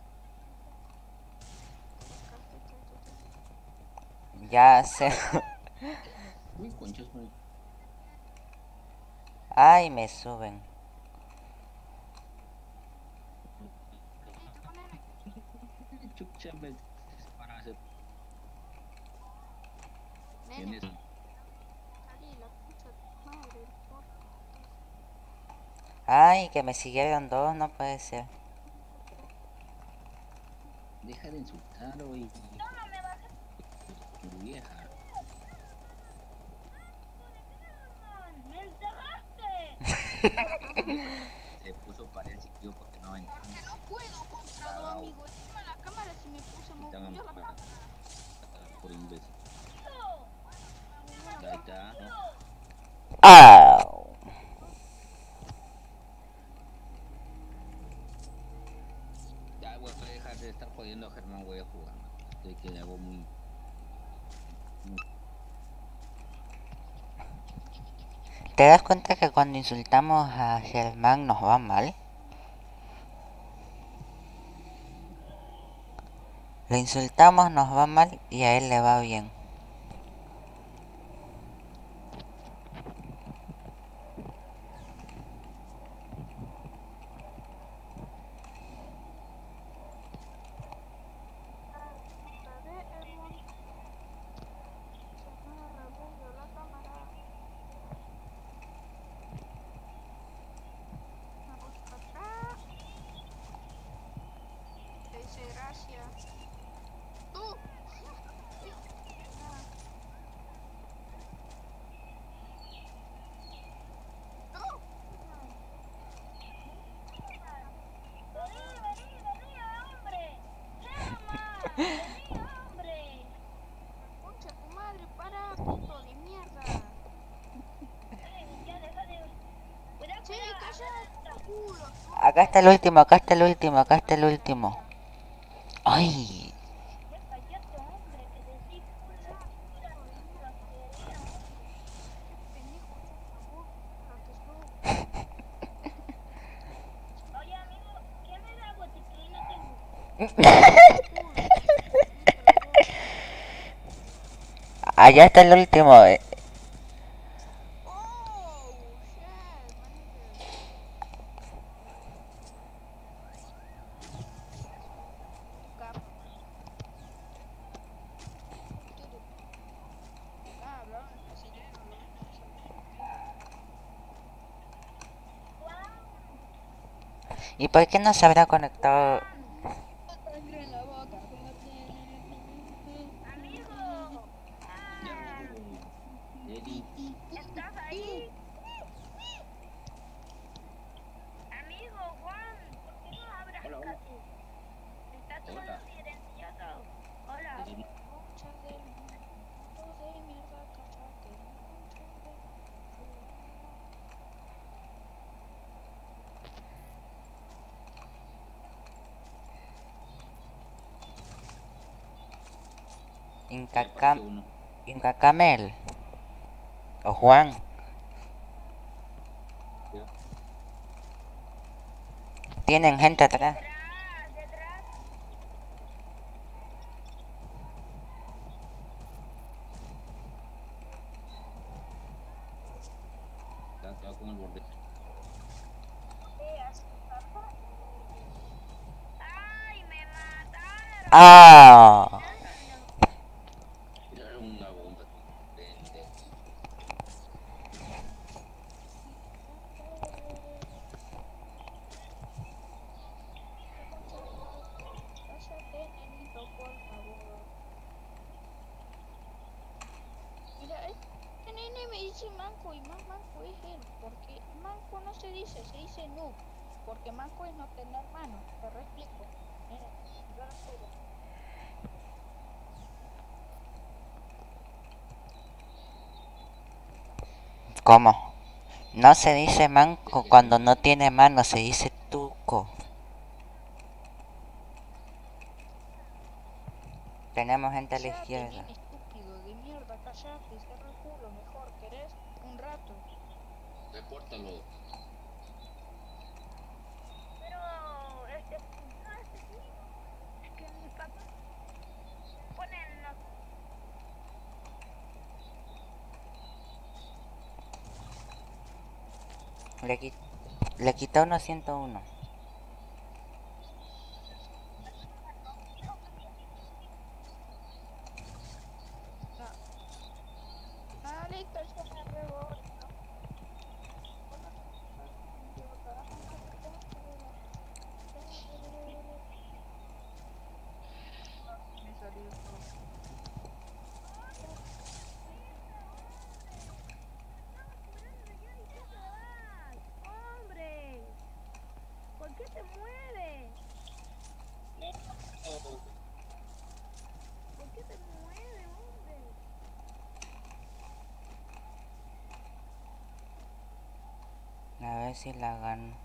A: Ya sé.
B: Uy, conchas, güey.
A: Ay, me suben.
B: Chucha, me para hacer.
D: Nene,
B: Tienes.
D: salí la pucha de tu madre, por
A: Ay, que me siguieron dos, no puede ser.
B: Deja de insultar, hoy.
C: No, no me vas a...
B: Tu vieja.
C: ¡Me encerraste!
B: Se puso para el sitio porque no ven.
D: porque no puedo contra dos amigos. Encima la cámara se me puso, me
B: Estaban
D: movió la cámara.
B: por imbécil.
C: ¡Tío!
B: Ahí está.
A: ¡Au!
B: Ya voy a dejar de estar jodiendo a Germán, voy a jugar. Estoy que le hago muy. muy-
A: ¿Te das cuenta que cuando insultamos a Germán nos va mal? Le insultamos, nos va mal y a él le va bien.
C: Vení, hombre.
D: Concha tu madre, para, puto de mierda.
C: Eh, ya deja de... Cuidado,
D: Sí,
C: cuidado.
D: cállate, culo.
A: Acá está el último, acá está el último, acá está el último. Ay,
C: Ya cállate, hombre, que decís pura, pura grosería, hombre.
D: Pendejo, chupa burra que sos.
C: Oye, amigo, ¿qué me da botiquín? No tengo.
D: Culo, chupa la boca.
A: allá está el último. eh.
D: Oh, shit, my nigga. Tu capa, man. Tudo. Ah, hablaron en brasileño, hablaron en brasileño.
A: ¿Y por qué no se habrá conectado?
D: Sangre en la boca.
C: Amigo.
B: Ya
C: Ah,
B: voy. Eddie.
C: ¿estás ahí? Amigo, Juan, ¿por qué no abras
B: Hola, hola.
C: casi? Está todo
B: Hola.
C: silencioso. Hola.
B: Eddie.
D: Concha del mundo de mierda, cállate, la concha de tu madre.
A: Inca,
B: Ya
A: Cam-
B: apareció uno.
A: Inca Camel. O Juan.
B: Ya.
A: Tienen gente atrás.
C: Detrás, detrás.
B: Ya se va con el borde.
C: ¿Qué haces, papá? ¡Ay, me mataron!
A: ¡Ah!
C: No, no, no.
B: Tiraron una bomba. Pendejo.
D: La concha de tu madre. Cállate, nenito, por favor. Mira, este nene me dice manco y más manco es él, porque manco no se dice, se dice noob, porque manco es no tener mano, te re explico. Mira, yo no sé.
A: ¿Cómo? No se dice manco cuando no tiene mano, se dice tuco. Tenemos gente a la
D: Cállate,
A: izquierda.
D: nene estúpido de mierda, cállate, cierra el culo, mejor, ¿querés? Un rato.
B: Repórtalo.
C: Pero, este, no, este sí. Es que mis papás ponen los...
A: Le, qui- le quita uno ciento uno.
D: No. Ah, listo, ya me rebo. Me salió todo.
C: ¡Hombre! ¿Por qué te mueves? ¿Por qué te mueves, hombre?
A: A ver si la gano.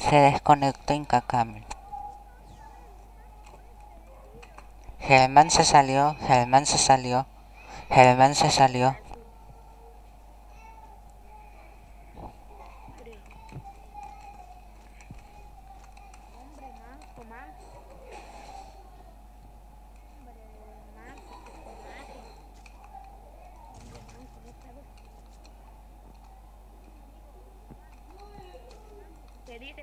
A: Se desconectó Inca Camel. Germán se salió, Germán se salió, Germán se salió.
C: Hombre, manco, manco. Hombre, manco, que se mate. Hombre, manco, no sabes. ¿Qué dices?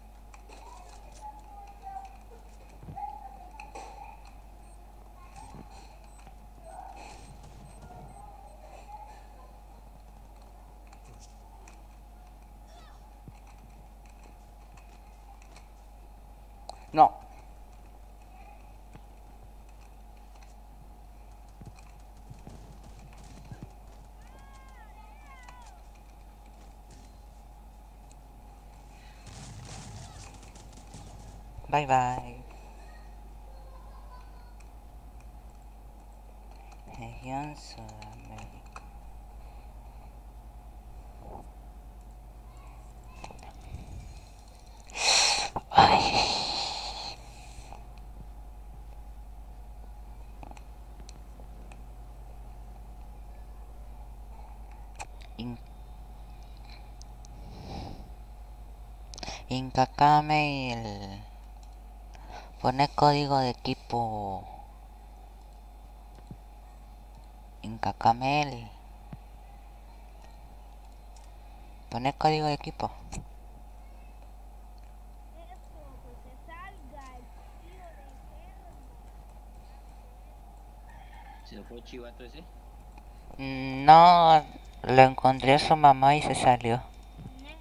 A: No. Bye bye. Región Sudamérica. Ay. In- Inca Camel. Pone código de equipo. Inca Camel. Pone código de equipo.
C: Eso, pues que salga el tío de Germán.
B: ¿Se fue chivato ese?
A: No, lo encontré a su mamá y se salió.
C: Net.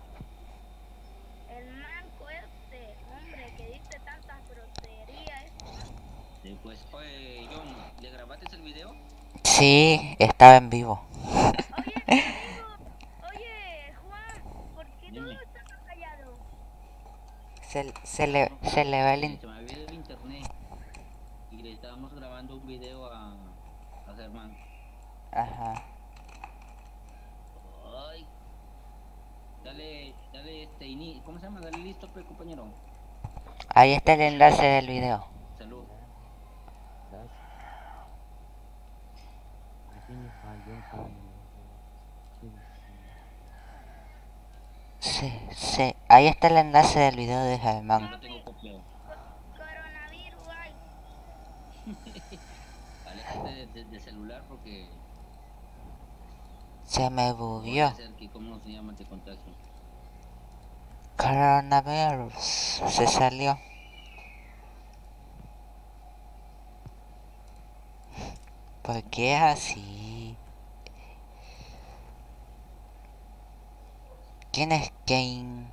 C: El manco este, hombre, que dice tantas groserías, ese manco.
B: Sí, pues, oye, John, ¿le grabaste el video?
A: Sí, estaba en vivo.
C: Oye, mi amigo, oye, Juan, ¿por qué todo
B: Dime.
C: está callado?
A: Se, se le,
B: No,
A: se le va el...
B: eh,
A: in-
B: se me había ido el internet y le estábamos grabando un video a, a Germán.
A: Ajá.
B: Ay, dale, dale este, ini- ¿cómo se llama? Dale listo, pues, compañero.
A: Ahí está el enlace del video.
B: Salud.
A: Sí, sí. Ahí está el enlace del video de
B: Yo
A: Germán.
B: lo tengo copiado.
C: Coronavirus, ay.
B: Aléjate de, de- de celular porque
A: Se me
B: puede
A: bugueó.
B: ser que, ¿cómo se llama? Te contagio.
A: Coronavirus. Se salió. ¿Por qué es así? ¿Quién es Kane?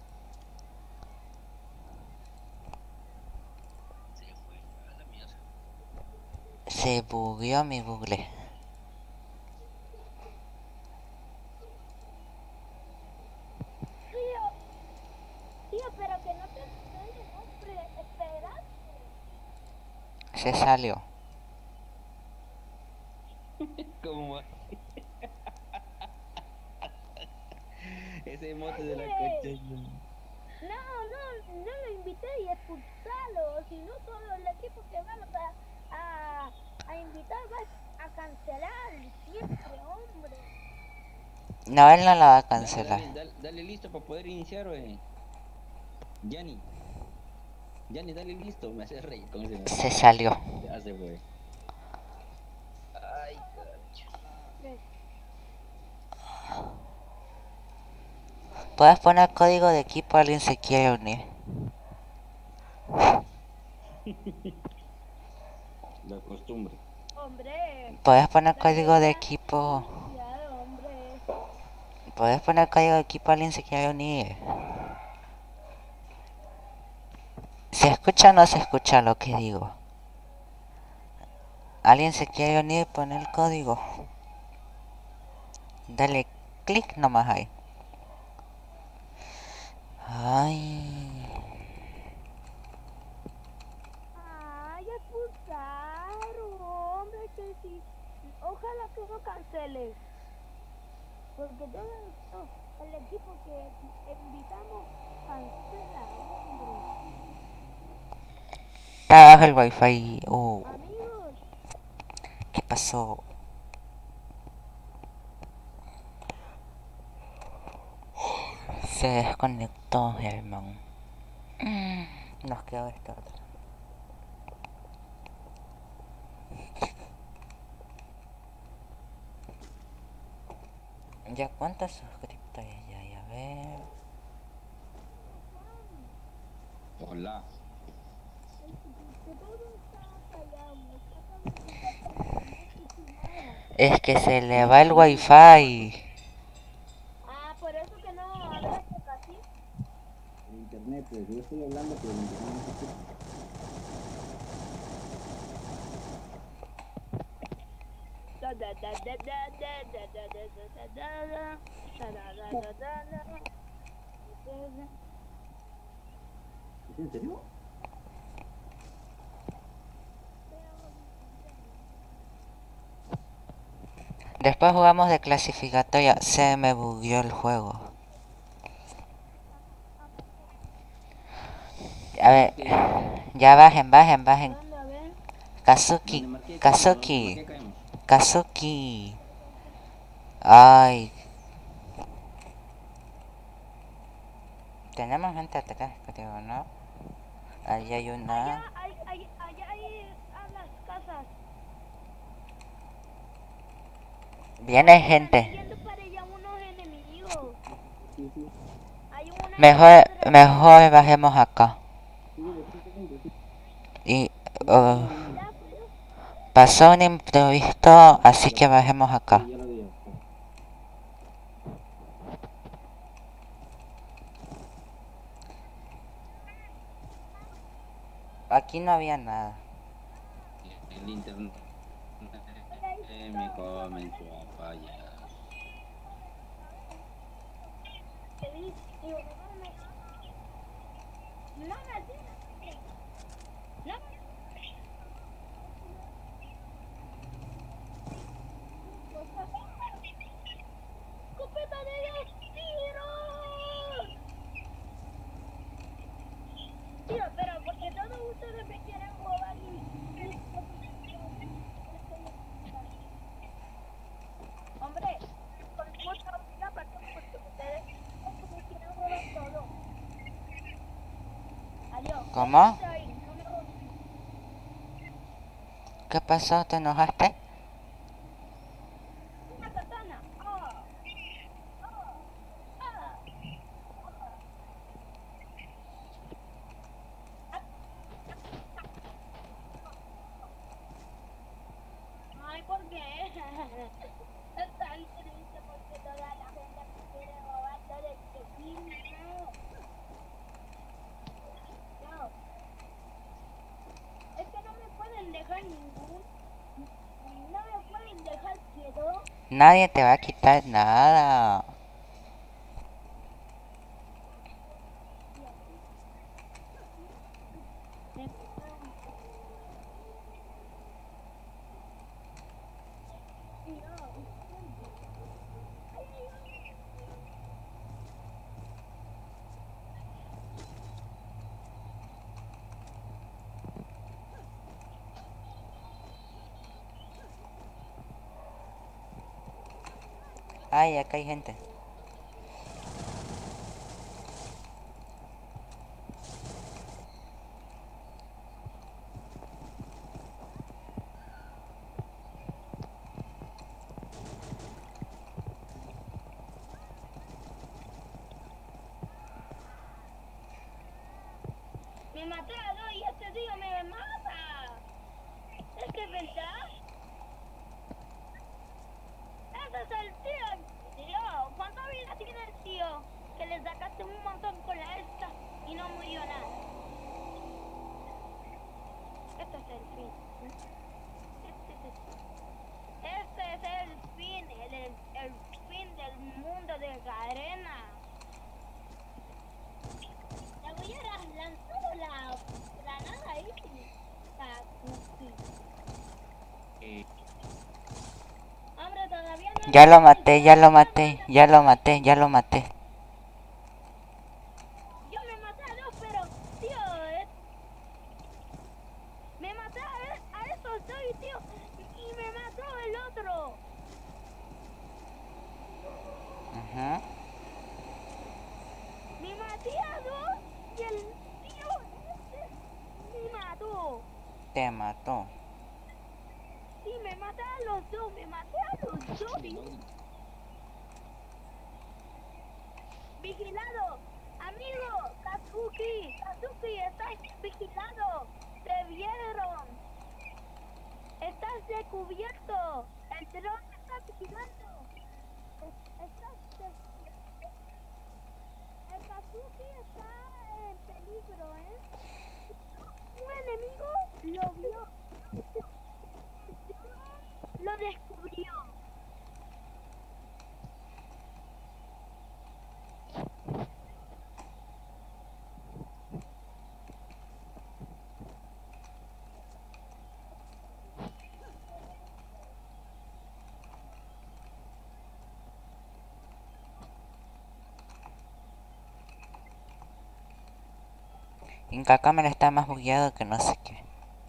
B: Se fue a la mierda.
A: Se bugueó mi Google.
C: Tío, tío, pero que no te sale, hombre, espera.
A: Se salió.
B: ¿Cómo va? Ese emote de la
C: Oye.
B: concha. no.
C: No, no, no lo invité y expulsalo, si no todo el equipo que vamos a, a, a invitar va a cancelar siempre, hombre.
A: No, él no la va a
B: Dale,
A: cancelar.
B: dale, dale, dale listo para poder iniciar, güey. Yanni. Yanni, dale listo. Me hace reír con ese emote.
A: Se salió.
B: Ya se fue. Ay, cacho.
A: Puedes poner código de equipo, alguien se quiere unir.
B: La costumbre.
C: Hombre,
A: Puedes poner
C: la
A: código de
C: verdad,
A: equipo.
C: ya, hombre.
A: Puedes poner código de equipo, alguien se quiere unir. ¿Se escucha o no se escucha lo que digo? ¿Alguien se quiere unir? Pone el código. Dale clic nomás ahí. Ay.
C: Ay, expulsaron, hombre, que sí. Ojalá que no cancele. Porque todo esto el equipo que invitamos cancela, hombre.
A: Está bajo el wifi. Uh,
C: Amigos,
A: ¿qué pasó? Se desconectó, hermano. Nos quedó esto otro. ¿Ya cuántos suscriptores ya? Ya a ver.
B: Hola.
C: que todo está callado, está callado, no escucho nada.
A: Es que se le va el wifi.
C: Ah, por eso que no hablaste casi.
B: El internet, pues yo estoy hablando, pero el internet no se escucha.
C: Da da da da da da da da da da da da da da da da da.
B: ¿Es en serio?
A: Después jugamos de clasificatoria. Se me bugueó el juego. A ver, ya bajen, bajen, bajen.
C: ¿Dónde? A ver.
A: Kazuki,
B: ¿Dónde marqué?
A: Kazuki,
B: ¿Dónde caemos?
A: Kazuki. Ay. Tenemos gente atrás, creo, ¿no? Ahí hay una.
C: Allá hay, hay, allá hay a las casas.
A: Viene
C: Están
A: gente.
C: yendo para allá unos enemigos.
B: Sí, sí.
C: Hay una
A: Mejor,
C: otra-
A: mejor bajemos acá.
B: Sigue, sigue, sigue, sigue.
A: Y uh,
C: Ya, pues.
A: pasó un imprevisto, así que bajemos acá.
B: Sí, ya lo vi.
A: Aquí no había nada.
B: El internet eh, me comenzó a fallar.
C: Te vi, digo, no me... No me atiendas. No me... ¡Escopeta de Dios! ¡Tiro! Tío, pero porque todos ustedes me quieren robar y... Hombre, con mucha vida para que porque ustedes me quieren robar todo. Adiós.
A: ¿Cómo?
C: Ay, no me roben.
A: ¿Qué pasó? ¿Te enojaste?
C: Una katana. Ah. Ah. Ah. Ay, ¿por qué? Es tan triste porque toda la gente me quiere robar todo el tequila. No. Es que no me pueden dejar ningún... No me pueden dejar quieto.
A: Nadie te va a quitar nada. Ay, acá hay gente.
C: Me mataron y este tío me mata. Es que es verdad. Ese es el tío. Tío, ¿cuánta vida tiene el tío? Que le sacaste un montón con la esta y no murió nada. Este es el fin. Este es el, este es el fin, el, el, el fin del mundo de Garena. Le voy a lanzar la granada ahí. Kazuki.
B: Eh,
C: Hombre, todavía no
A: Ya lo maté, ya lo maté, ya lo maté, ya lo maté.
C: Yo me maté a dos, pero, tío, eh, me maté a, e- a esos dos, tío, y me mató el otro.
A: Ujú.
C: Me maté a dos y el tío este me mató.
A: Te mató.
C: Sí, me maté a los dos, me maté a los dos.
B: De nuevo.
C: Vigilado, amigo, Kazuki, Kazuki, estás vigilado. Te vieron. Estás descubierto. El dron está vigilando. Es- Estás des- El Kazuki está en peligro, ¿eh? Un enemigo lo vio. Lo descubrió.
A: Inca Cámara está más bugueado que no sé qué.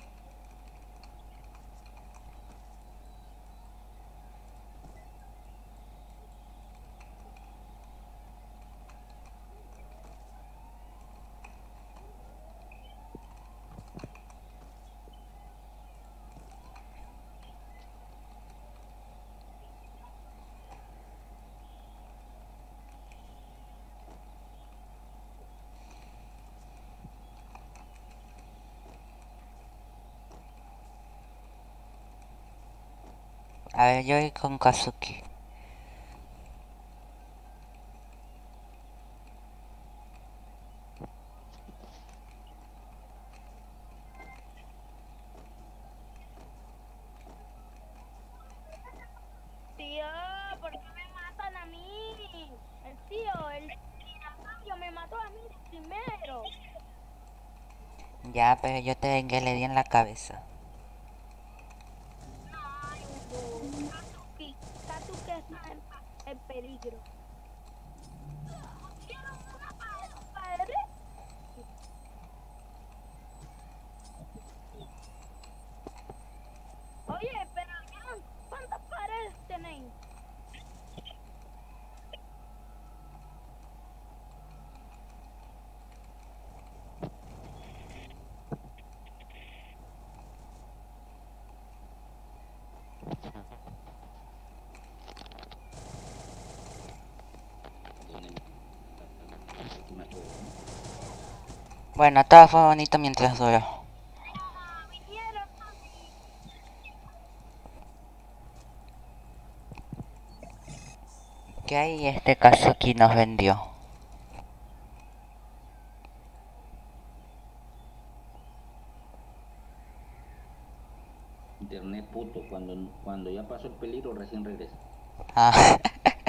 A: A ver, yo voy con Kazuki.
C: Tío, ¿por qué me matan a mí? El tío, el dinosaurio me mató a mí primero.
A: Ya, pero yo te vengué, le di en la cabeza.
C: No, Kazuki, Kazuki está en, en peligro. ¿Pusieron una pa- pared? Oye, pero John, ¿cuántas paredes tenéis?
A: Bueno, todo fue bonito mientras duró.
C: Ah, vinieron.
A: ¿Qué hay? Este Kazuki nos vendió.
B: Internet puto, cuando, cuando ya pasó el peligro recién regresa.
A: Ah.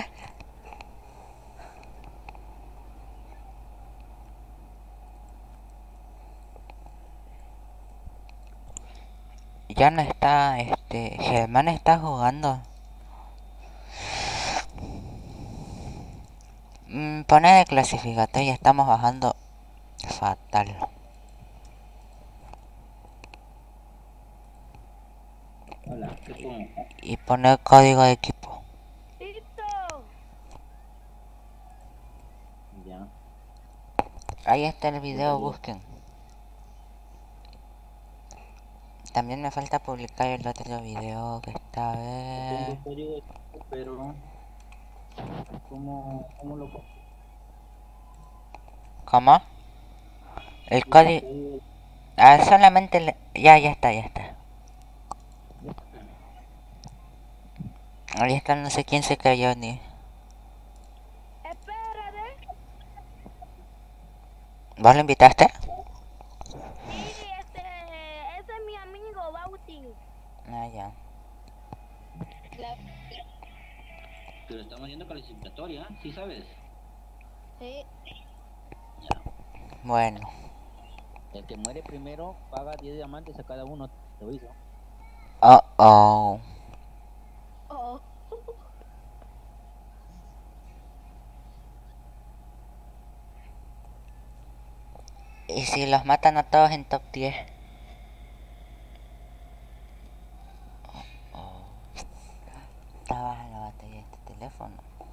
A: Ya no está, este, Germán está jugando. Mm, pone de clasificatoria, estamos bajando fatal.
B: Hola, ¿qué pongo?
A: Y pone el código de equipo.
C: Listo.
B: Ya.
A: Ahí está el
B: Yo
A: video,
B: también.
A: busquen. También me falta publicar el otro video que está a
B: Yo
A: ver.
B: tengo el código de equipo, pero ¿cómo, cómo lo pongo?
A: ¿Cómo? El
B: Dice
A: código...
B: código.
A: Ah, solamente... le- Ya, ya está, ya está. Ahí está, no sé quién se cayó ni...
C: Espérate.
A: ¿Vos lo invitaste?
C: Sí, este, ese es mi amigo Bauti.
A: Ah, ya.
D: La-
B: Pero estamos yendo clasificatoria, ¿sí sabes?
D: sí,
B: Ya.
A: Bueno.
B: El que muere primero paga diez diamantes a cada uno, te aviso.
A: Oh, oh.
C: Oh.
A: ¿Y si los matan a todos en top diez? Oh, está baja la batería de este teléfono.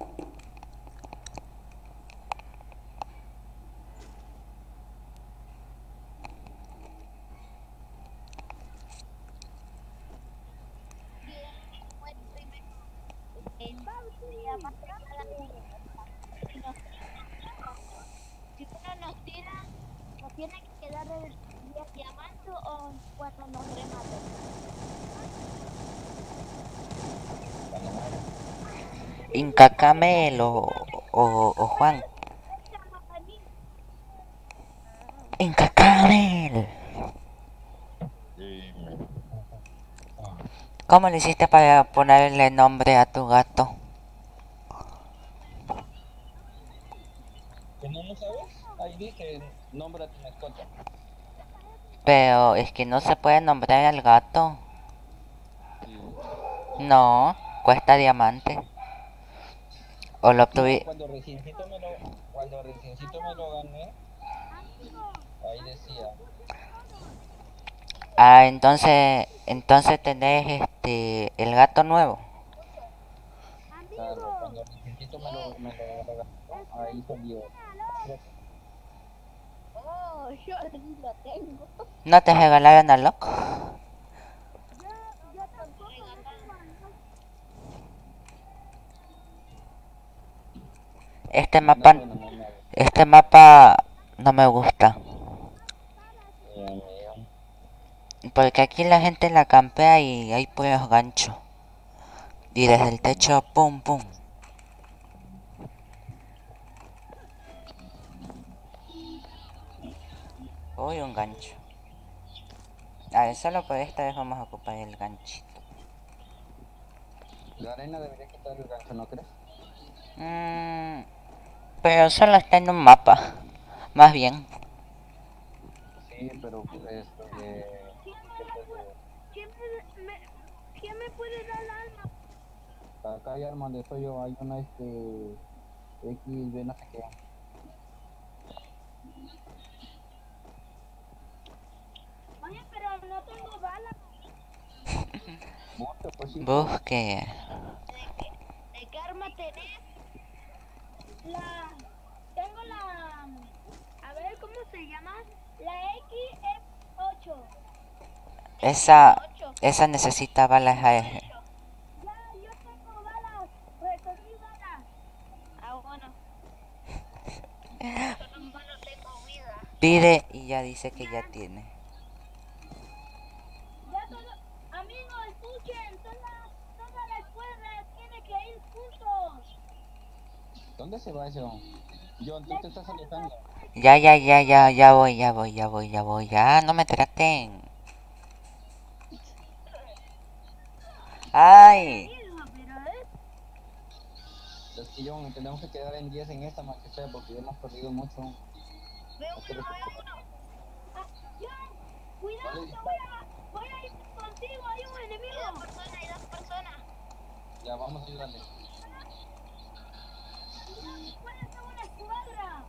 C: En sería más de cada uno. Si, nos, si uno nos tira, nos tiene que dar el diez diamantes o cuando nos rematen.
A: Inca Camel o, o, o Juan. Inca Camel. ¿Cómo le hiciste para ponerle nombre a tu gato?
B: ¿Que no lo sabes? Ahí dice, nombra a tu mascota.
A: Pero es que no se puede nombrar al gato.
B: Sí.
A: No, cuesta diamante. O lo
B: No,
A: obtuve.
B: cuando reciencito me lo, cuando reciencito me lo gané, ahí decía.
A: Ah, entonces, entonces tenés este, el gato nuevo.
B: Claro, cuando reciencito me lo, me lo regaló, ahí salió.
C: Oh, yo sí lo tengo.
A: ¿No te regalaron a Loco?
C: Yo, yo tampoco no tengo algo.
A: Este
B: No,
A: mapa,
B: bueno, no, no.
A: este mapa no me gusta.
B: Mío, mío.
A: Porque aquí la gente la campea y hay puros ganchos. Y desde el techo, pum, pum. Uy, un gancho. A ver, solo por esta vez vamos a ocupar el ganchito.
B: La arena debería quitar el gancho, ¿no crees?
A: Mm, pero solo está en un mapa. Más bien.
B: Sí, pero este,
C: ¿Quién me,
B: ¿qué
C: la
B: te
C: puede,
B: digo?
C: quién me, me- quién me puede dar el alma?
B: Acá ya donde estoy yo hay una este X, B, no sé qué.
C: Oye, pero no tengo balas.
B: Busca, pues sí.
A: Busque.
C: ¿De qué arma tenés? La... Tengo la... A ver, ¿cómo se llama? La X F ocho.
A: Esa, esa necesita balas a ese.
C: Ya, yo tengo balas. Recogí balas. Ah, bueno. Solo no tengo vida.
A: Pide y ya dice que ya tiene.
C: Ya todo... Amigos, escuchen. Toda, toda la escuadra tiene que ir juntos.
B: ¿Dónde se va ese hombre? John, tú te estás alejando.
A: Ya, ya, ya, ya, ya voy, ya voy, ya voy, ya voy. Ya, no me traten. Ay.
B: Es que John, tenemos que quedar en diez en esta más que sea porque ya hemos perdido mucho.
C: Veo
B: No quiero
C: uno,
B: que-
C: veo uno. Ah, John, cuidado,
B: Vale,
C: te voy a, voy a ir contigo, hay un enemigo. Hay dos personas, hay dos personas.
B: ya vamos a ayudarle.
C: Puede ser una escuadra.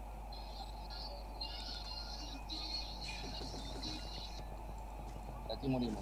B: Aquí morimos.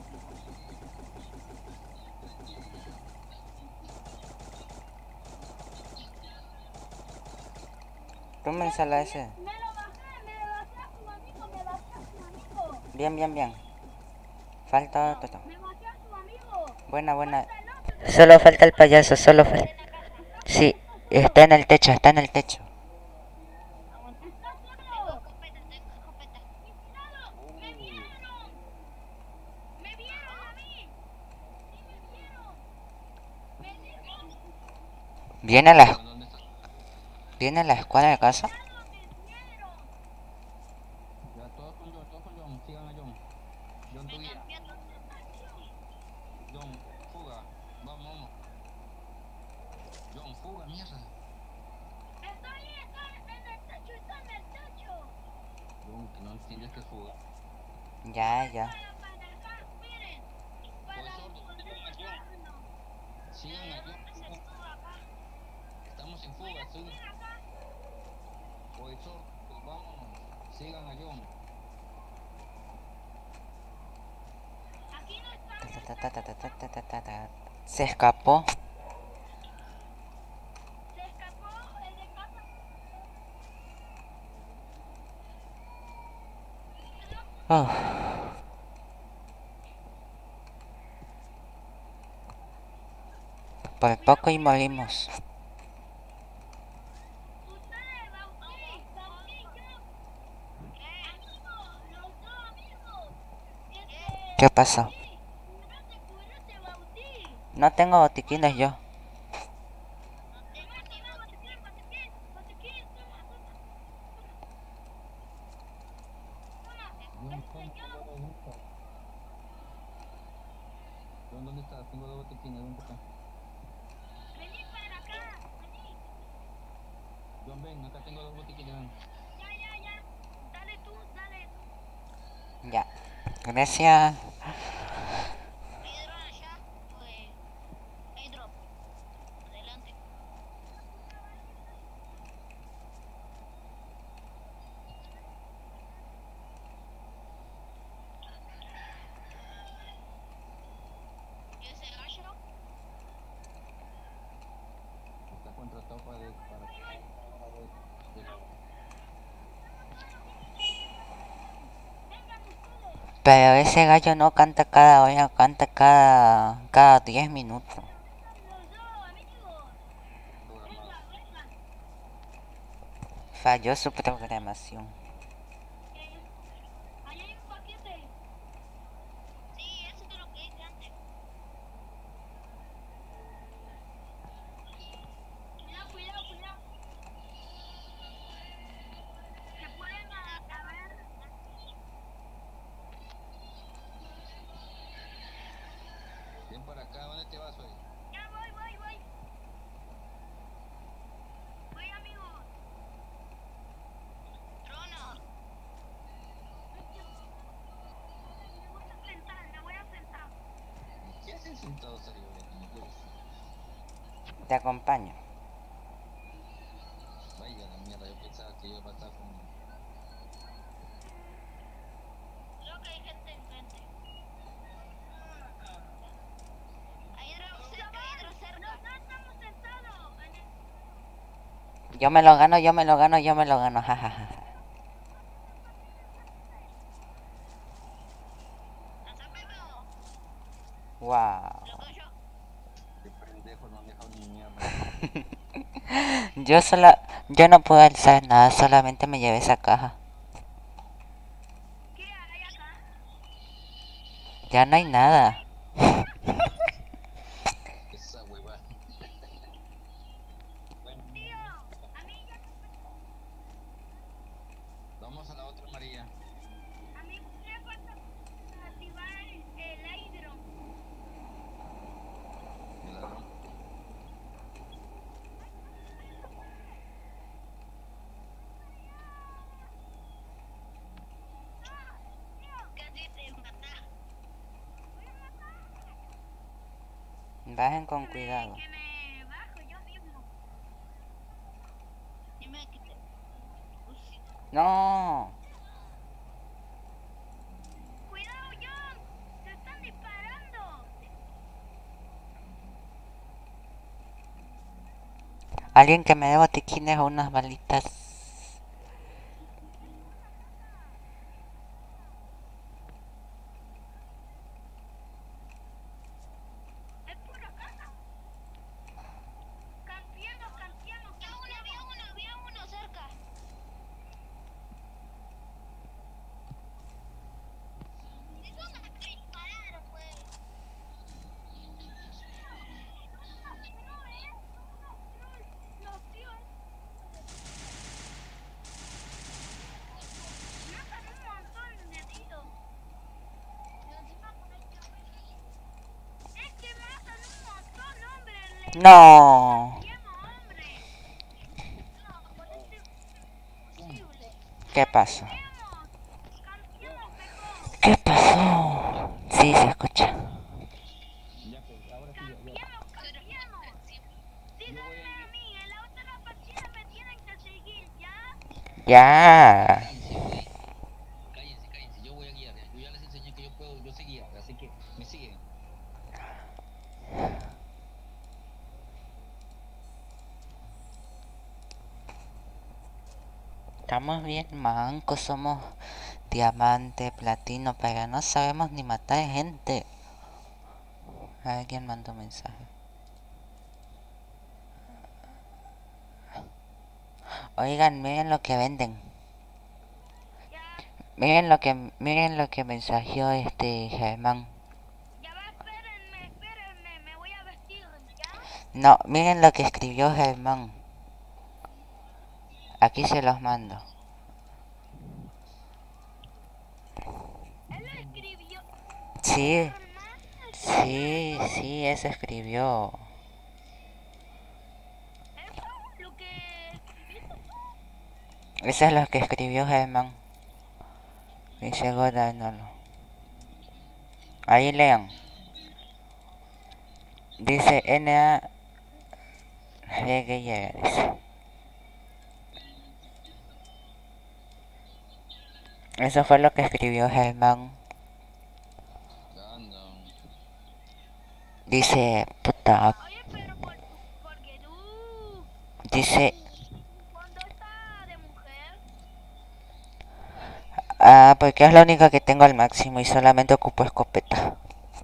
A: Tómensela ese.
C: Me lo bajé, me lo bajé a tu amigo, me bajé a tu amigo.
A: Bien, bien, bien. Falta otro.
C: Me bajé a tu amigo.
A: Buena, buena. Solo falta el payaso, solo falta. Sí, está en el techo, está en el techo.
C: Está solo. Tengo escopeta, tengo escopeta. Cuidado, me vieron. Me vieron a mí. Sí, me vieron. Me vieron.
A: ¿Viene la,
B: John, ¿dónde estás?
A: ¿viene la escuadra de casa?
B: Ya, todos con John, todos con John. Sigan a John. John, tu guía. John, fuga. Vamos, vamos. John, fuga, mierda.
C: Estoy, estoy en el techo, estoy en el techo.
B: John, que no entiendes que es fuga.
A: Ya, ya.
C: Para manejar, miren.
B: Pues
C: Para
B: sordo,
C: poder
B: sigan a John.
C: matarnos.
B: Sigan a John. Estamos en fuga, sí. Pues sordo, pues vámonos. Sigan a John.
C: Aquí no está.
A: Ta, ta, ta, ta, ta, ta, ta, ta, ta. Se escapó.
C: Se escapó el de casa.
A: Uf. Por poco y morimos.
C: Ustedes, Bautí, Bautí, yo. ¿Qué? Amigos, los dos amigos. Este,
A: ¿Qué pasó?
C: sí, cúbrate, cúbrate, Bautí.
A: No tengo botiquines yo.
C: No tengo ni botiquín, botiquín, botiquín, toma, toma. Toma,
B: John,
C: este
B: ¿dónde
C: yo.
B: está? John, ¿dónde está? Tengo dos botiquines, ¿dónde está?
C: Vení para acá, vení.
B: John, ven, acá tengo dos botiquines, ven.
C: Ya, ya, ya. Dale tú, dale tú.
A: Ya. Gracias.
C: ¿Hay dron allá? Pues, hay drop. Adelante. ¿Y ese gallo?
B: Está contratado para... De, para, para de, de la...
C: Vengan ustedes.
A: Pero ese gallo no canta cada hora, canta cada cada diez minutos.
C: Los dos, amigos.
B: Programado.
C: Venga, venga.
A: Falló su programación.
C: Eh, ahí hay un paquete. Sí, eso es lo que hice antes. Cuidado, cuidado, cuidado. Se pueden a, a ver.
B: Ven para acá, ¿dónde te vas, güey?
C: Ya voy, voy, voy. Voy, amigos. Trono. Me voy a sentar, me voy a sentar.
B: ¿Qué hacen sentados ahí, güey?
A: Te acompaño.
B: Vaya la mierda, yo pensaba que yo iba a estar con...
C: Creo que hay gente enfrente. Hay dron cerca, hay dron cerca. No, no estamos sentados.
A: Yo me lo gano, yo me lo gano, yo me lo gano. Jajaja.
C: Lanzámelo.
A: Wow.
C: Lo cojo.
B: Qué pendejo, no han dejado ni mierda.
A: Yo sola, yo no puedo alzar nada, solamente me llevé esa caja.
C: ¿Qué hay acá?
A: Ya no hay nada.
B: Esa hueva. Bueno,
C: Tío, a mí ya
B: vamos a la otra María.
C: a mí me falta activar el, el hidro.
B: El ladrón.
C: Casi te mata.
A: Bajen con cuidado.
C: Que me bajo yo mismo. Dime que te... Uy, sí.
A: No.
C: ¡Cuidado, John! ¡Se están disparando!
A: Alguien que me dé botiquines o unas balitas.
C: Es por acá. Campeando, campeando, campeando. Había uno, había uno cerca. Eso no me dispararon, pues. No, eh. Los tíos. Matan un montón de tiros. Es que matan un montón, hombre. Le
A: No.
C: llamo, hombre. No, por este posible.
A: ¿Qué pasó?
C: Campeamos. Campeamos mejor.
A: ¿Qué pasó? Sí, se escucha.
B: Ya pues, ahora sí, ya, ya.
C: Campeamos, campeamos. Síganme a mí. En la otra partida me tienen que seguir, ¿ya?
A: Ya.
B: Sí, sí, guía, así que me siguen.
A: Estamos bien mancos, somos diamante, platino, pero no sabemos ni matar gente. A ver quién mandó mensaje. Oigan, miren lo que venden.
C: Ya,
A: Miren lo que miren lo que mensajeó este Germán.
C: ya va, espérenme, espérenme, me voy a vestir, ¿ya?
A: No, miren lo que escribió Germán. Aquí se los mando.
C: Él escribió.
A: Sí,
C: Germán
A: sí,
C: escribió eso.
A: sí, eso escribió.
C: Eso es lo que escribiste tú.
A: Eso es lo que escribió Germán. Y llegó dándolo. Ahí lean. Dice N A G G dice. Eso fue lo que escribió Germán.
B: Anda.
A: Dice, puta,
C: Oye, pero por tu, porque tú,
A: dice,
C: tu fondo está de mujer.
A: ah, porque es la única que tengo al máximo y solamente ocupo escopeta.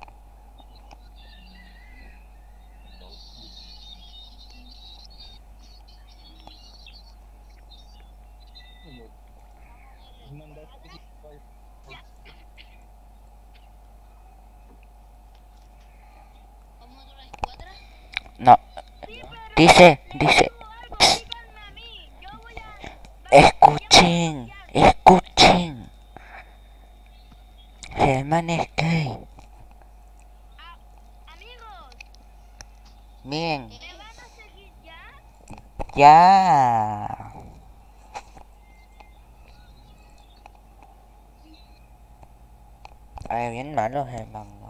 C: ¿Cómo tú la escuadras?
A: No,
C: Sí, pero
A: dice,
C: les
A: dice,
C: digo algo,
A: psst,
C: síganme a mí. Yo voy a. Vamos,
A: escuchen,
C: vayamos a bloquear.
A: escuchen. Germán es gay.
C: Ah, amigos,
A: Miren,
C: ¿me van a seguir ya?
A: ya. Ay, bien malo Germán.